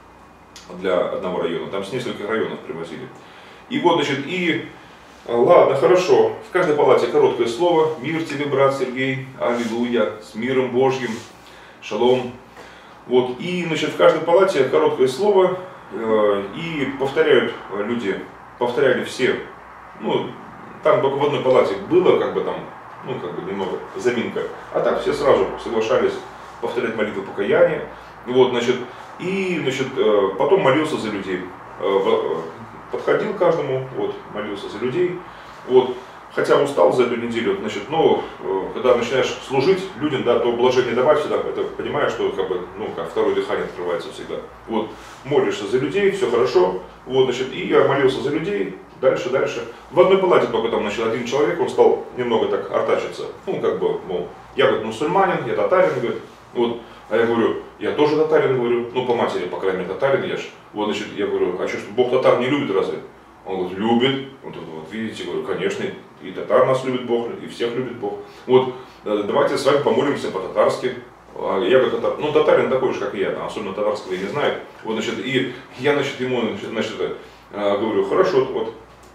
для одного района, там с нескольких районов привозили. И вот, значит, и, ладно, хорошо, в каждой палате короткое слово, мир тебе, брат Сергей, аллилуйя, с миром Божьим, шалом. Вот, и, значит, в каждой палате короткое слово, э, и повторяют люди, повторяли все, ну, там только в одной палате было, как бы там, ну, как бы немного заминка, а так все сразу соглашались повторять молитву покаяния, вот, значит, и, значит, потом молился за людей, подходил к каждому, вот, молился за людей, вот, хотя устал за эту неделю, значит, но когда начинаешь служить людям, да, то блажение давать всегда, это понимаешь, что, как бы, ну, как второе дыхание открывается всегда, вот, молишься за людей, все хорошо, вот, значит, и я молился за людей. Дальше, дальше. В одной палате только там, значит, один человек, он стал немного так артачиться. Ну, как бы, мол, я, говорит, мусульманин, я татарин, говорит, вот. А я говорю, я тоже татарин, говорю, ну, по матери, по крайней мере, татарин я ж. Вот, значит, я говорю, а что, что Бог татар не любит разве? Он говорит, любит. Вот, вот видите, говорю, конечно, и татар нас любит Бог, и всех любит Бог. Вот, давайте с вами помолимся по-татарски. А я говорю, татар, ну, татарин такой же, как и я, особенно татарского я не знаю. Вот, значит, и я, значит, ему, значит, говорю, хорошо, вот,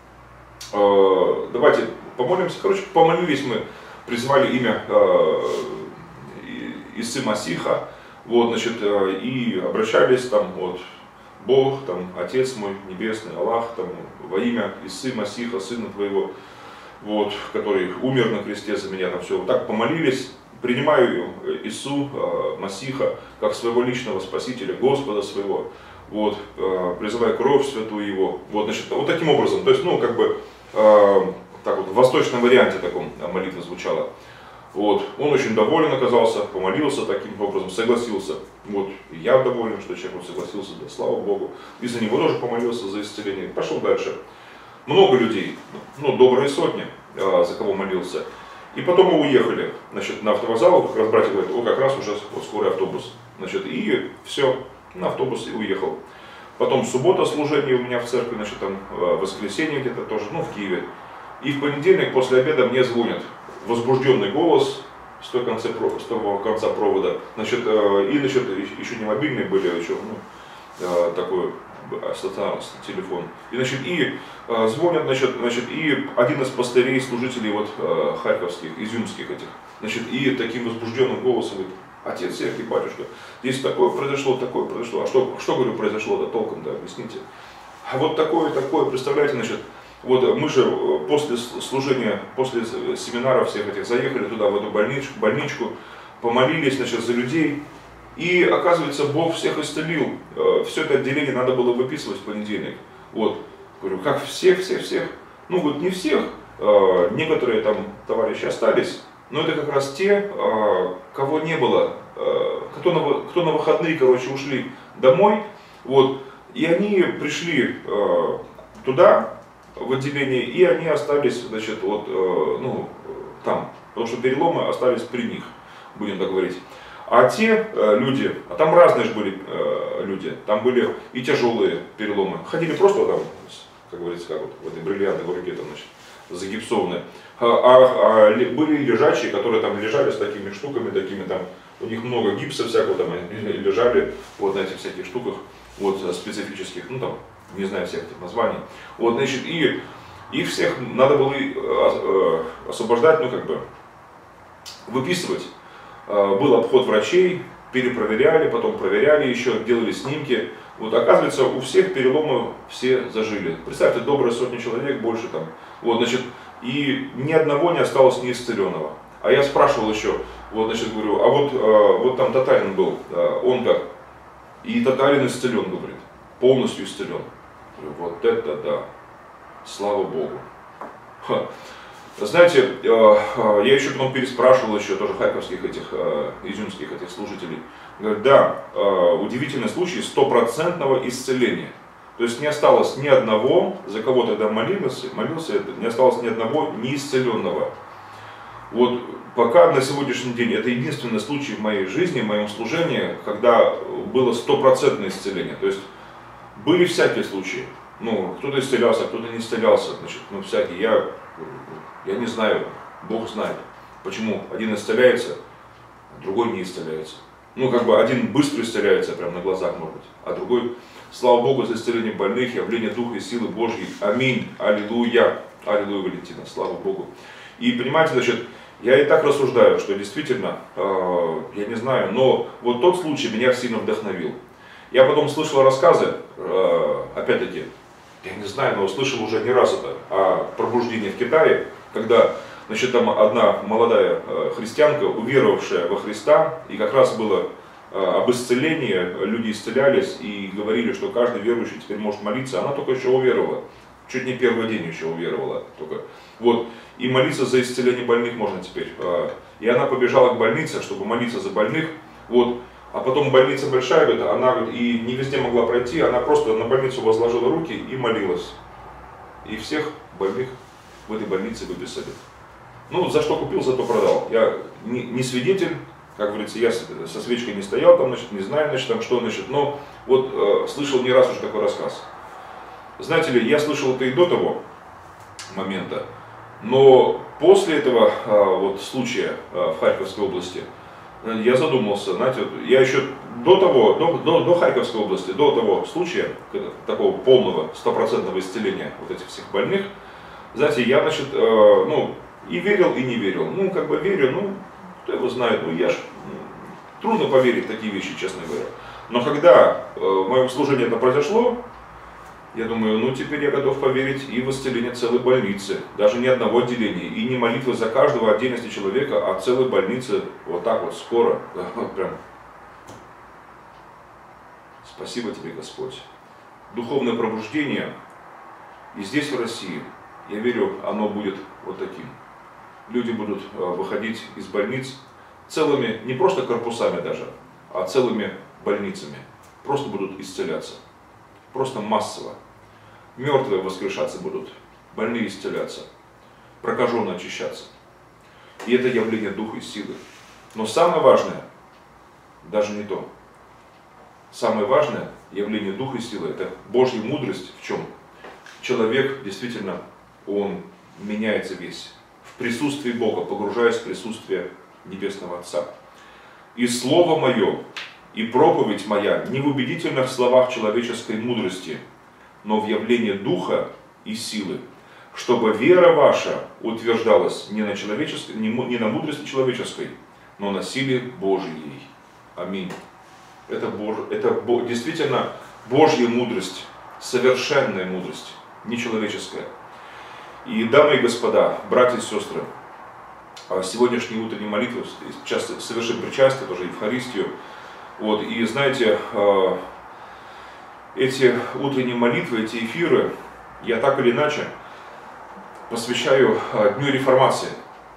давайте помолимся. Короче, помолились мы, призвали имя э, Исы Масиха, вот, значит, э, и обращались там, вот, Бог, там, Отец мой Небесный, Аллах, там, во имя Исы Масиха, Сына Твоего, вот, который умер на кресте за меня, там все, вот так помолились, принимаю Ису э, Масиха как своего личного Спасителя, Господа своего, вот, э, призывая кровь святую Его, вот, значит, вот таким образом, то есть, ну, как бы, э, так вот, в восточном варианте таком молитва звучала. Вот, он очень доволен оказался, помолился таким образом, согласился. Вот, и я доволен, что человек вот согласился, да, слава Богу. И за него тоже помолился за исцеление. Пошел дальше. Много людей, ну, добрые сотни, э, за кого молился. И потом мы уехали, значит, на автовокзал, как раз братья говорят, о, как раз уже вот скорый автобус. Значит, и все, на автобус и уехал. Потом суббота служение у меня в церкви, значит, там, воскресенье где-то тоже, ну, в Киеве. И в понедельник после обеда мне звонят. Возбужденный голос с того конца, с того конца провода. Значит, и, значит, еще не мобильные были, еще, ну, такой стационарный телефон. И, значит, и звонят, значит, значит, и один из пастырей, служителей вот харьковских, изюмских этих, значит, и таким возбужденным голосом говорит, отец Сергий, батюшка, здесь такое произошло, такое произошло. А что, что говорю, произошло-то толком-то, объясните. А вот такое, такое, представляете, значит, вот мы же после служения, после семинара всех этих заехали туда, в эту больничку, больничку, помолились, значит, за людей. И оказывается, Бог всех исцелил. Все это отделение надо было выписывать в понедельник. Вот. Говорю, как всех, всех, всех? Ну, вот не всех. Некоторые там товарищи остались. Но это как раз те, кого не было, кто на, кто на выходные, короче, ушли домой. Вот. И они пришли туда, в отделении, и они остались, значит, вот, э, ну, там, потому что переломы остались при них, будем так говорить. А те э, люди, а там разные же были э, люди, там были и тяжелые переломы, ходили просто там, как говорится, как вот в этой бриллиантовой руке, там, значит, загипсованные, а, а, а были лежачие, которые там лежали с такими штуками, такими там, у них много гипса всякого там, лежали вот на этих всяких штуках, вот, специфических, ну там, не знаю всех этих названий. Вот, значит, и их всех надо было освобождать, ну, как бы, выписывать. Был обход врачей, перепроверяли, потом проверяли еще, делали снимки. Вот, оказывается, у всех переломы все зажили. Представьте, добрая сотня человек, больше там. Вот, значит, и ни одного не осталось неисцеленного. А я спрашивал еще, вот, значит, говорю, а вот, вот там татарин был, он как? И татарин исцелен, говорит, полностью исцелен. Вот это да. Слава Богу. Ха. Знаете, я еще потом переспрашивал еще тоже харьковских этих, изюмских этих служителей. Говорят, да, удивительный случай стопроцентного исцеления. То есть не осталось ни одного, за кого тогда молился, молился, не осталось ни одного неисцеленного. Вот пока на сегодняшний день это единственный случай в моей жизни, в моем служении, когда было стопроцентное исцеление. То есть были всякие случаи. Ну, кто-то исцелялся, кто-то не исцелялся, значит, ну, всякие. Я, я не знаю, Бог знает, почему один исцеляется, а другой не исцеляется. Ну, как бы один быстро исцеляется, прямо на глазах, может быть, а другой, слава Богу, за исцеление больных, явление Духа и силы Божьей. Аминь. Аллилуйя. Аллилуйя, Валентина. Слава Богу. И понимаете, значит, я и так рассуждаю, что действительно, э, я не знаю, но вот тот случай меня сильно вдохновил. Я потом слышал рассказы, э, опять-таки, я не знаю, но услышал уже не раз это, о пробуждении в Китае, когда, значит, там одна молодая э, христианка, уверовавшая во Христа, и как раз было э, об исцелении, люди исцелялись и говорили, что каждый верующий теперь может молиться, она только еще уверовала, чуть не первый день еще уверовала только. Вот, и молиться за исцеление больных можно теперь. Э, и она побежала к больнице, чтобы молиться за больных, вот. А потом больница большая, говорит, она говорит, и не везде могла пройти, она просто на больницу возложила руки и молилась. И всех больных в этой больнице выписали. Ну, за что купил, зато продал. Я не, не свидетель, как говорится, я со свечкой не стоял там, значит, не знаю, значит, там что, значит, но вот э, слышал не раз уже такой рассказ. Знаете ли, я слышал это и до того момента, но после этого э, вот случая э, в Харьковской области, я задумался, знаете, я еще до того, до, до, до Харьковской области, до того случая, такого полного, стопроцентного исцеления вот этих всех больных, знаете, я, значит, э, ну, и верил, и не верил. Ну, как бы верю, ну, кто его знает, ну, я ж, ну, трудно поверить в такие вещи, честно говоря. Но когда э, в моем служении это произошло, я думаю, ну, теперь я готов поверить и в исцеление целой больницы, даже не одного отделения, и не молитвы за каждого отдельности человека, а целой больницы вот так вот скоро, вот прям. Спасибо тебе, Господь. Духовное пробуждение и здесь, в России, я верю, оно будет вот таким. Люди будут выходить из больниц целыми, не просто корпусами даже, а целыми больницами. Просто будут исцеляться. Просто массово. Мертвые воскрешаться будут, больные исцеляться, прокаженные очищаться. И это явление Духа и силы. Но самое важное, даже не то. Самое важное явление Духа и силы, это Божья мудрость в чем? Человек действительно, он меняется весь. В присутствии Бога, погружаясь в присутствие Небесного Отца. И Слово Мое, и проповедь моя не в убедительных словах человеческой мудрости, но в явлении Духа и силы, чтобы вера ваша утверждалась не на, человеческой, не на мудрости человеческой, но на силе Божьей. Аминь. Это, Бож... это действительно Божья мудрость, совершенная мудрость, не человеческая. И, дамы и господа, братья и сестры, сегодняшние утренние молитвы, сейчас совершим причастие, тоже Евхаристию. Вот, и знаете, эти утренние молитвы, эти эфиры, я так или иначе посвящаю Дню Реформации.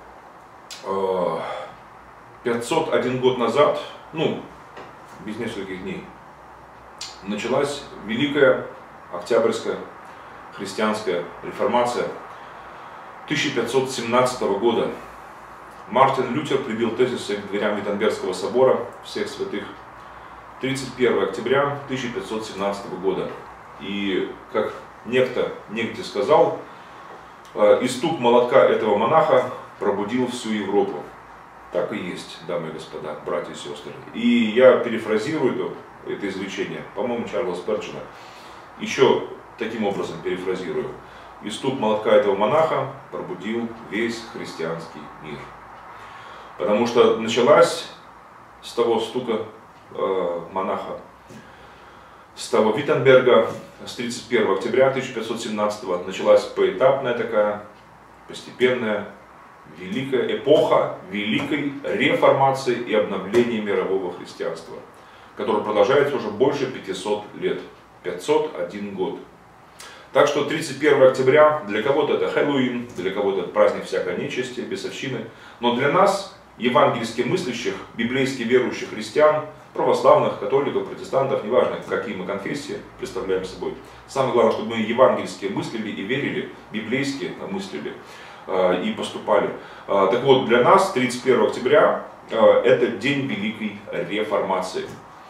пятьсот один год назад, ну, без нескольких дней, началась Великая Октябрьская христианская реформация тысяча пятьсот семнадцатого года. Мартин Лютер прибил тезисы к дверям Виттенбергского собора всех святых тридцать первого октября тысяча пятьсот семнадцатого года. И, как некто негде сказал, истук молотка этого монаха пробудил всю Европу. Так и есть, дамы и господа, братья и сестры. И я перефразирую это, это изречение, по-моему, Чарльза Спurgeon, еще таким образом перефразирую. Истук молотка этого монаха пробудил весь христианский мир. Потому что началась с того стука э, монаха, с того Виттенберга, с тридцать первого октября тысяча пятьсот семнадцатого началась поэтапная такая, постепенная, великая эпоха великой реформации и обновления мирового христианства, которая продолжается уже больше пятисот лет, пятьсот один год. Так что тридцать первое октября для кого-то это Хэллоуин, для кого-то это праздник всякой нечисти, бесовщины. Но для нас, евангельски мыслящих, библейски верующих христиан, православных, католиков, протестантов, неважно, какие мы конфессии представляем собой. Самое главное, чтобы мы евангельски мыслили и верили, библейски мыслили э, и поступали. Э, так вот, для нас тридцать первое октября э, это день Великой Реформации.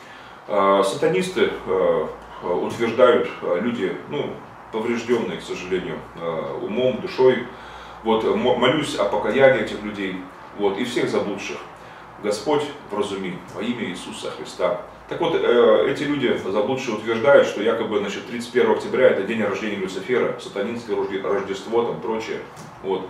Э, сатанисты э, утверждают, э, люди, ну, поврежденные, к сожалению, э, умом, душой, вот, молюсь о покаянии этих людей, вот, и всех заблудших. Господь вразуми во имя Иисуса Христа. Так вот, эти люди заблудшие утверждают, что якобы, значит, тридцать первое октября это день рождения Люцифера, сатанинское Рождество, там прочее. Вот.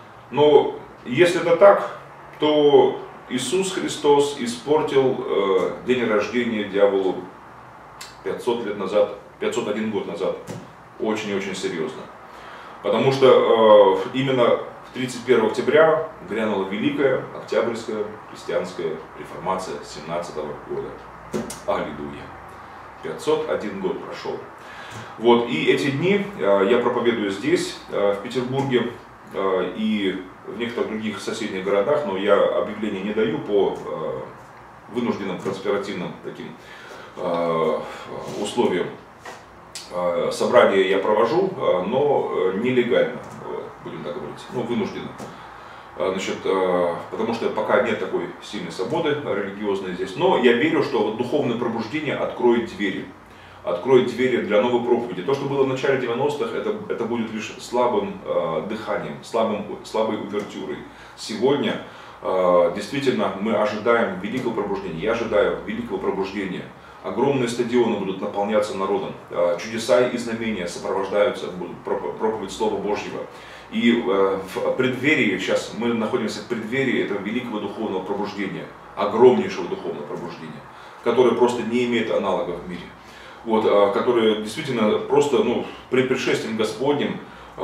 Но если это так, то Иисус Христос испортил э, день рождения дьяволу пятьсот лет назад, пятьсот один год назад. Очень и очень серьезно. Потому что э, именно тридцать первое октября грянула Великая Октябрьская христианская реформация семнадцатого года. Аллилуйя. пятьсот один год прошел. Вот, и эти дни э, я проповедую здесь, э, в Петербурге, э, и в некоторых других соседних городах, но я объявления не даю по э, вынужденным конспиративным таким э, условиям. Э, собрания я провожу, э, но нелегально, будем так говорить, ну, вынужденно. Значит, потому что пока нет такой сильной свободы религиозной здесь. Но я верю, что вот духовное пробуждение откроет двери. Откроет двери для новой проповеди. То, что было в начале девяностых, это, это будет лишь слабым э, дыханием, слабым, слабой увертюрой. Сегодня э, действительно мы ожидаем великого пробуждения. Я ожидаю великого пробуждения. Огромные стадионы будут наполняться народом. Э, чудеса и знамения сопровождаются, будут проповедь Слова Божьего. И в преддверии, сейчас мы находимся в преддверии этого великого духовного пробуждения, огромнейшего духовного пробуждения, которое просто не имеет аналогов в мире. Вот, которое действительно просто, ну, при пришествии Господнем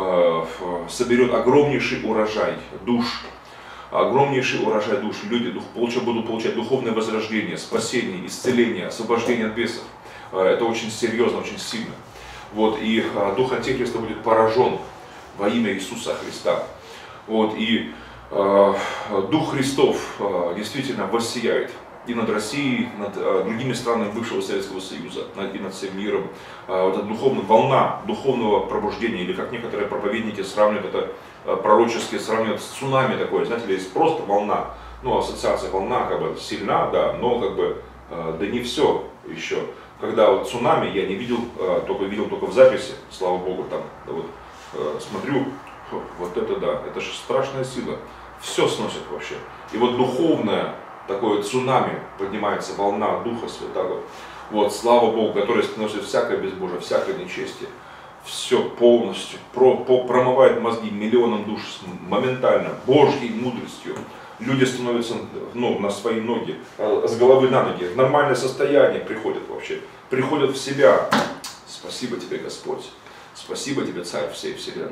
соберет огромнейший урожай душ, огромнейший урожай душ. Люди дух, будут получать духовное возрождение, спасение, исцеление, освобождение от бесов. Это очень серьезно, очень сильно. Вот, и дух Антихриста будет поражен во имя Иисуса Христа. Вот, и э, Дух Христов э, действительно воссияет и над Россией, над э, другими странами бывшего Советского Союза, над, и над всем миром. Э, вот эта духовная волна духовного пробуждения, или как некоторые проповедники сравнивают это э, пророчески, сравнивают с цунами такое, знаете ли, есть просто волна, ну, ассоциация волна как бы сильна, да, но как бы, э, да не все еще. Когда вот цунами я не видел, э, только видел только в записи, слава Богу, там, да, вот, смотрю, вот это да, это же страшная сила, все сносит вообще. И вот духовное такое цунами поднимается, волна Духа Святого, вот, слава Богу, которая сносит всякое безбожие, всякое нечестие, все полностью, про, по, промывает мозги миллионам душ моментально, Божьей мудростью. Люди становятся, ну, на свои ноги, с головы на ноги, в нормальное состояние приходят вообще, приходят в себя. Спасибо тебе, Господь. Спасибо тебе, Царь всей вселенной.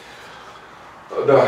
Да.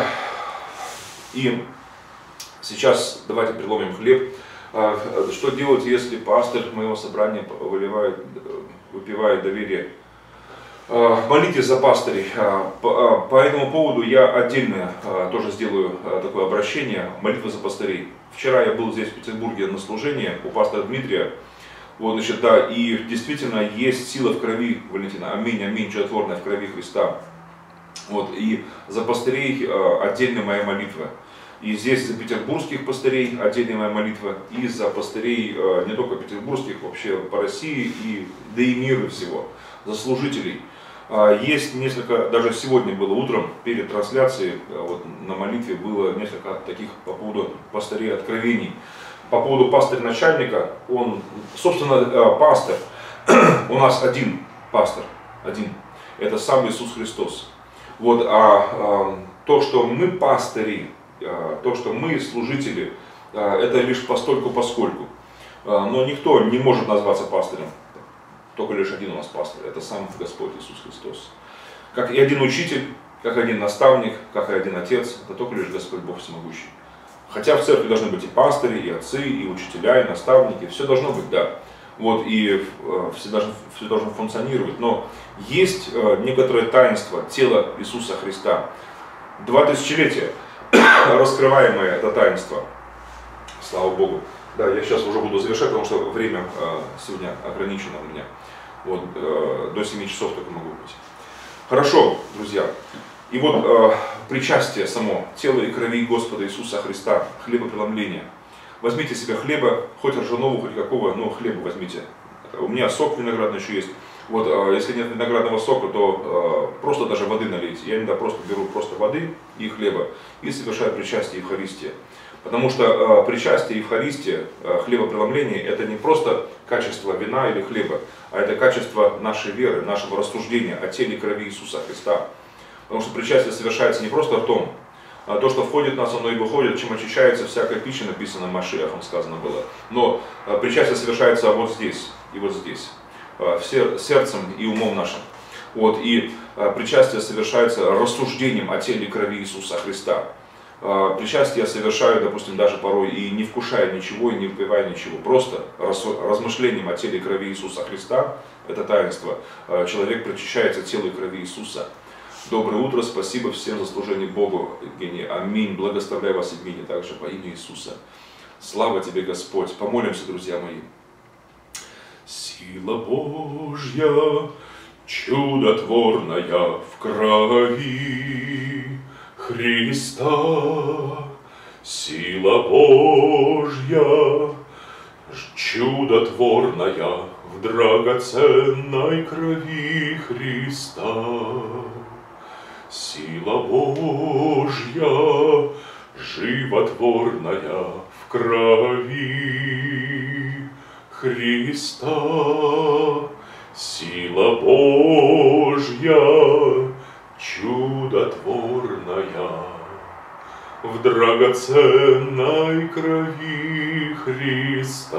И сейчас давайте преломим хлеб. Что делать, если пастор моего собрания выливает, выпивает доверие? Молитесь за пастырей. По, по этому поводу я отдельно тоже сделаю такое обращение. Молитва за пастырей. Вчера я был здесь в Петербурге на служении у пастора Дмитрия. Вот, значит, да, и действительно есть сила в крови Валентина. Аминь, аминь, чудотворная в крови Христа. Вот, и за пастырей э, отдельная моя молитва. И здесь за петербургских пастырей отдельная моя молитва. И за пастырей э, не только петербургских, вообще по России, и, да и мира всего. За служителей. Э, есть несколько, даже сегодня было утром, перед трансляцией, э, вот, на молитве было несколько таких по поводу пастырей откровений. По поводу пастыря-начальника, он, собственно, пастор, у нас один пастор, один, это сам Иисус Христос. Вот, а, а то, что мы пастыри, а, то, что мы служители, а, это лишь постольку поскольку. А, но никто не может назваться пастырем, только лишь один у нас пастор, это сам Господь Иисус Христос. Как и один учитель, как один наставник, как и один отец, это только лишь Господь Бог Всемогущий. Хотя в церкви должны быть и пастыри, и отцы, и учителя, и наставники, все должно быть, да. вот, и э, все, должны, все должно функционировать. Но есть э, некоторое таинство тела Иисуса Христа. Два тысячелетия раскрываемое это таинство. Слава Богу. Да, я сейчас уже буду завершать, потому что время э, сегодня ограничено у меня. Вот, э, до семи часов только могу быть. Хорошо, друзья. И вот э, причастие само, тело и крови Господа Иисуса Христа, хлебопреломление. Возьмите себе хлеба, хоть ржаного, хоть какого, но хлеба возьмите. У меня сок виноградный еще есть. Вот, э, если нет виноградного сока, то э, просто даже воды налейте. Я иногда просто беру просто воды и хлеба и совершаю причастие Евхаристия. Потому что э, причастие, Евхаристия, э, хлебопреломление – это не просто качество вина или хлеба, а это качество нашей веры, нашего рассуждения о теле и крови Иисуса Христа. Потому что причастие совершается не просто ртом, а то, что входит в нас, оно и выходит, чем очищается всякая пища, написано Машиахом, сказано было. Но э, причастие совершается вот здесь и вот здесь, э, сер сердцем и умом нашим. Вот, и э, причастие совершается рассуждением о теле и крови Иисуса Христа. Причастие я совершаю, допустим, даже порой и не вкушая ничего, и не выпивая ничего. Просто размышлением о теле и крови Иисуса Христа, это таинство, человек причащается телу и крови Иисуса. Доброе утро, спасибо всем за служение Богу, Евгений. Аминь. Благословляю вас, Евгений, также во имя Иисуса. Слава тебе, Господь. Помолимся, друзья мои. Сила Божья, чудотворная в крови Христа, сила Божья, чудотворная в драгоценной крови Христа. Сила Божья, животворная в крови Христа. Сила Божья, чудотворная в драгоценной крови Христа.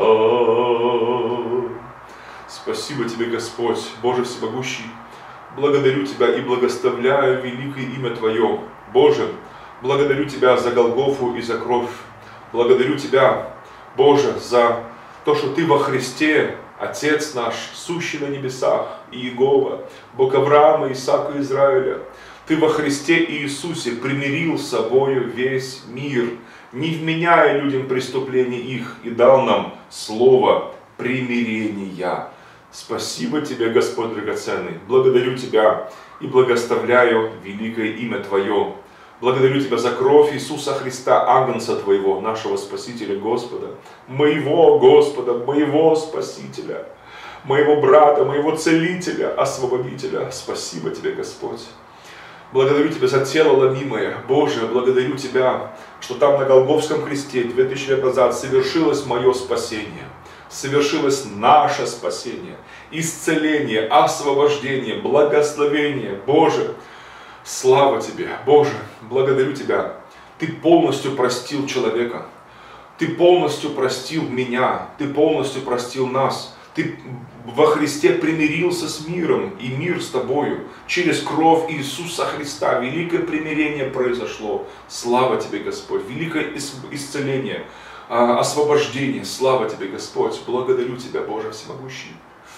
Спасибо тебе, Господь, Боже всемогущий. Благодарю Тебя и благословляю великое имя Твое. Боже, благодарю Тебя за Голгофу и за кровь. Благодарю Тебя, Боже, за то, что Ты во Христе, Отец наш, сущий на небесах, и Иегова, Бог Авраама, Исаака и Израиля. Ты во Христе Иисусе примирил с собою весь мир, не вменяя людям преступлений их, и дал нам слово примирения. Спасибо Тебе, Господь драгоценный. Благодарю Тебя и благословляю великое имя Твое. Благодарю Тебя за кровь Иисуса Христа, Агнца Твоего, нашего Спасителя Господа, моего Господа, моего Спасителя, моего брата, моего Целителя, Освободителя. Спасибо Тебе, Господь. Благодарю Тебя за тело ломимое. Боже, благодарю Тебя, что там на Голгофском кресте две тысячи лет назад совершилось мое спасение. Совершилось наше спасение, исцеление, освобождение, благословение. Боже, слава Тебе, Боже, благодарю Тебя. Ты полностью простил человека, Ты полностью простил меня, Ты полностью простил нас. Ты во Христе примирился с миром, и мир с Тобою. Через кровь Иисуса Христа великое примирение произошло. Слава Тебе, Господь, великое исцеление, освобождение. Слава Тебе, Господь, благодарю Тебя, Боже всемогущий.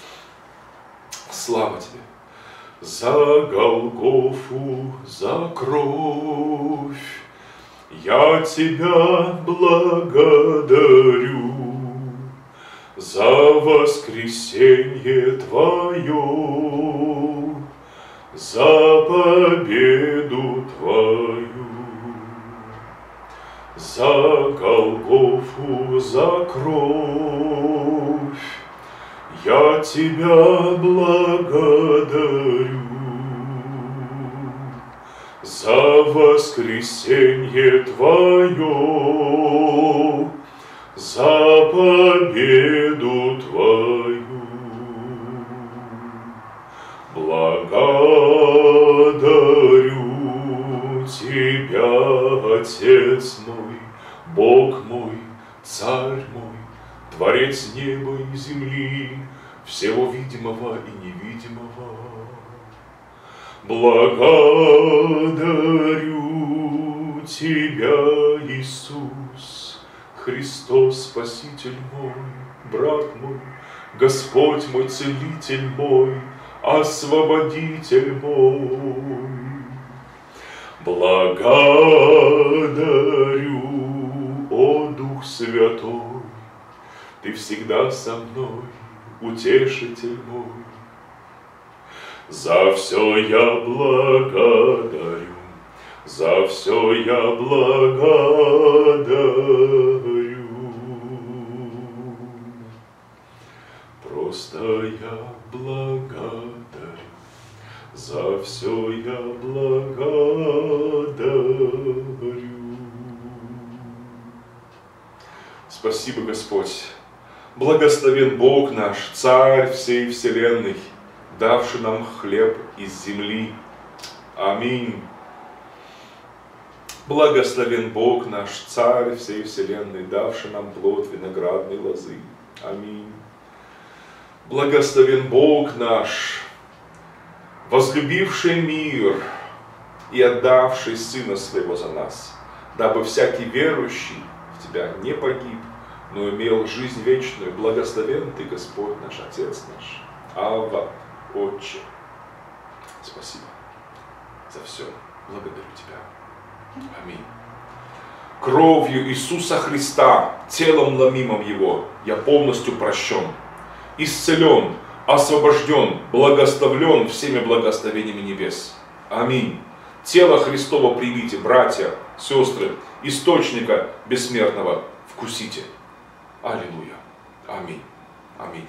Слава Тебе. За Голгофу, за кровь я Тебя благодарю, за воскресенье Твое, за победу Твою, за Голгофу, за кровь я Тебя благодарю, за воскресенье Твое, за победу Твою. Благодарю Тебя, Отец мой, Бог мой, Царь мой, Творец неба и земли, всего видимого и невидимого. Благодарю Тебя, Иисус Христос, Спаситель мой, брат мой, Господь мой, Целитель мой, Освободитель мой. Благодарю, о Дух Святой, Ты всегда со мной, Утешитель мой. За все я благодарю, за все я благодарю. Просто я благодарю, за все я благодарю. Спасибо, Господь. Благословен Бог наш, Царь всей вселенной, давший нам хлеб из земли. Аминь. Благословен Бог наш, Царь всей вселенной, давший нам плод виноградной лозы. Аминь. Благословен Бог наш, возлюбивший мир и отдавший Сына Своего за нас, дабы всякий верующий в Тебя не погиб, но имел жизнь вечную. Благословен Ты, Господь наш, Отец наш, Авва, Отче. Спасибо за все. Благодарю Тебя. Аминь. Кровью Иисуса Христа, телом ломимым Его, я полностью прощен, исцелен, освобожден, благословлен всеми благословениями небес. Аминь. Тело Христово примите, братья, сестры, источника бессмертного вкусите. Аллилуйя. Аминь. Аминь.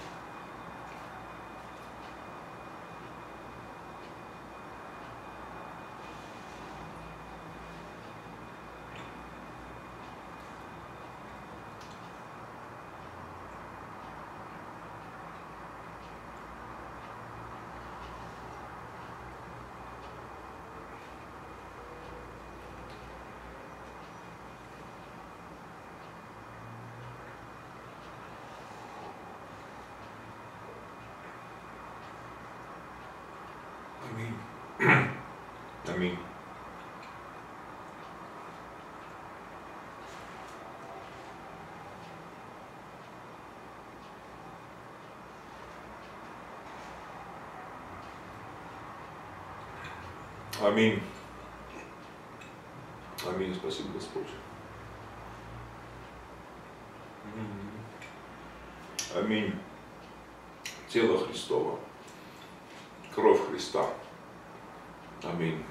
Аминь. Аминь. Аминь. Спасибо, Господь. Аминь. Тело Христово. Кровь Христа. Аминь.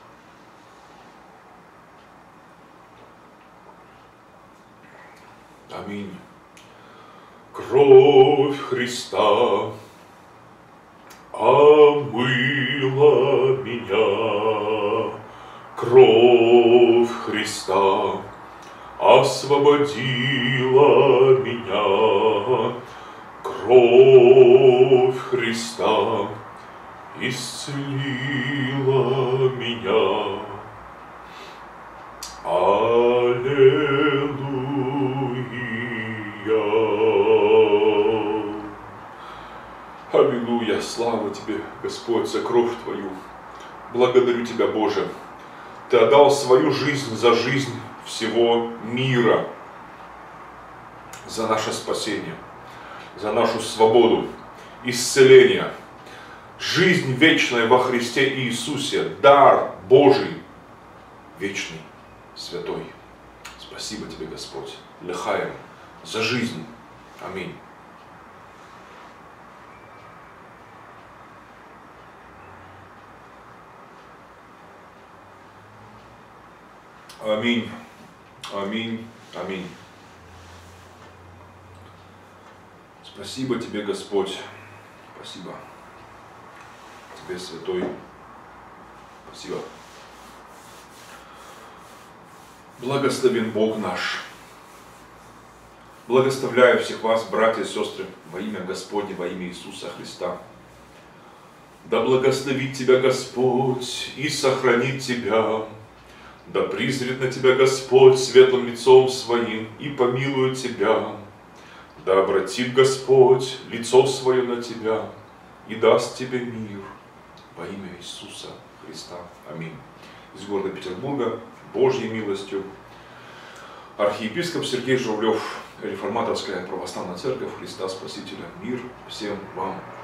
Аминь. Кровь Христа омыла меня, кровь Христа освободила меня, кровь Христа исцелила меня. Аллилуйя. Аллилуйя. Слава Тебе, Господь, за кровь Твою. Благодарю Тебя, Боже. Ты отдал свою жизнь за жизнь всего мира, за наше спасение, за нашу свободу, исцеление, жизнь вечная во Христе Иисусе, дар Божий, вечный, святой. Спасибо Тебе, Господь, лехаем, за жизнь. Аминь. Аминь. Аминь. Аминь. Спасибо Тебе, Господь. Спасибо Тебе, Святой. Спасибо. Благословен Бог наш. Благословляю всех вас, братья и сестры, во имя Господне, во имя Иисуса Христа. Да благословит тебя Господь и сохранит тебя. Да призрит на тебя Господь светлым лицом своим и помилует тебя. Да обратит Господь лицо свое на тебя и даст тебе мир во имя Иисуса Христа. Аминь. Из города Петербурга, Божьей милостью, Архиепископ Сергей Журавлев, Реформаторская православная церковь Христа Спасителя. Мир всем вам.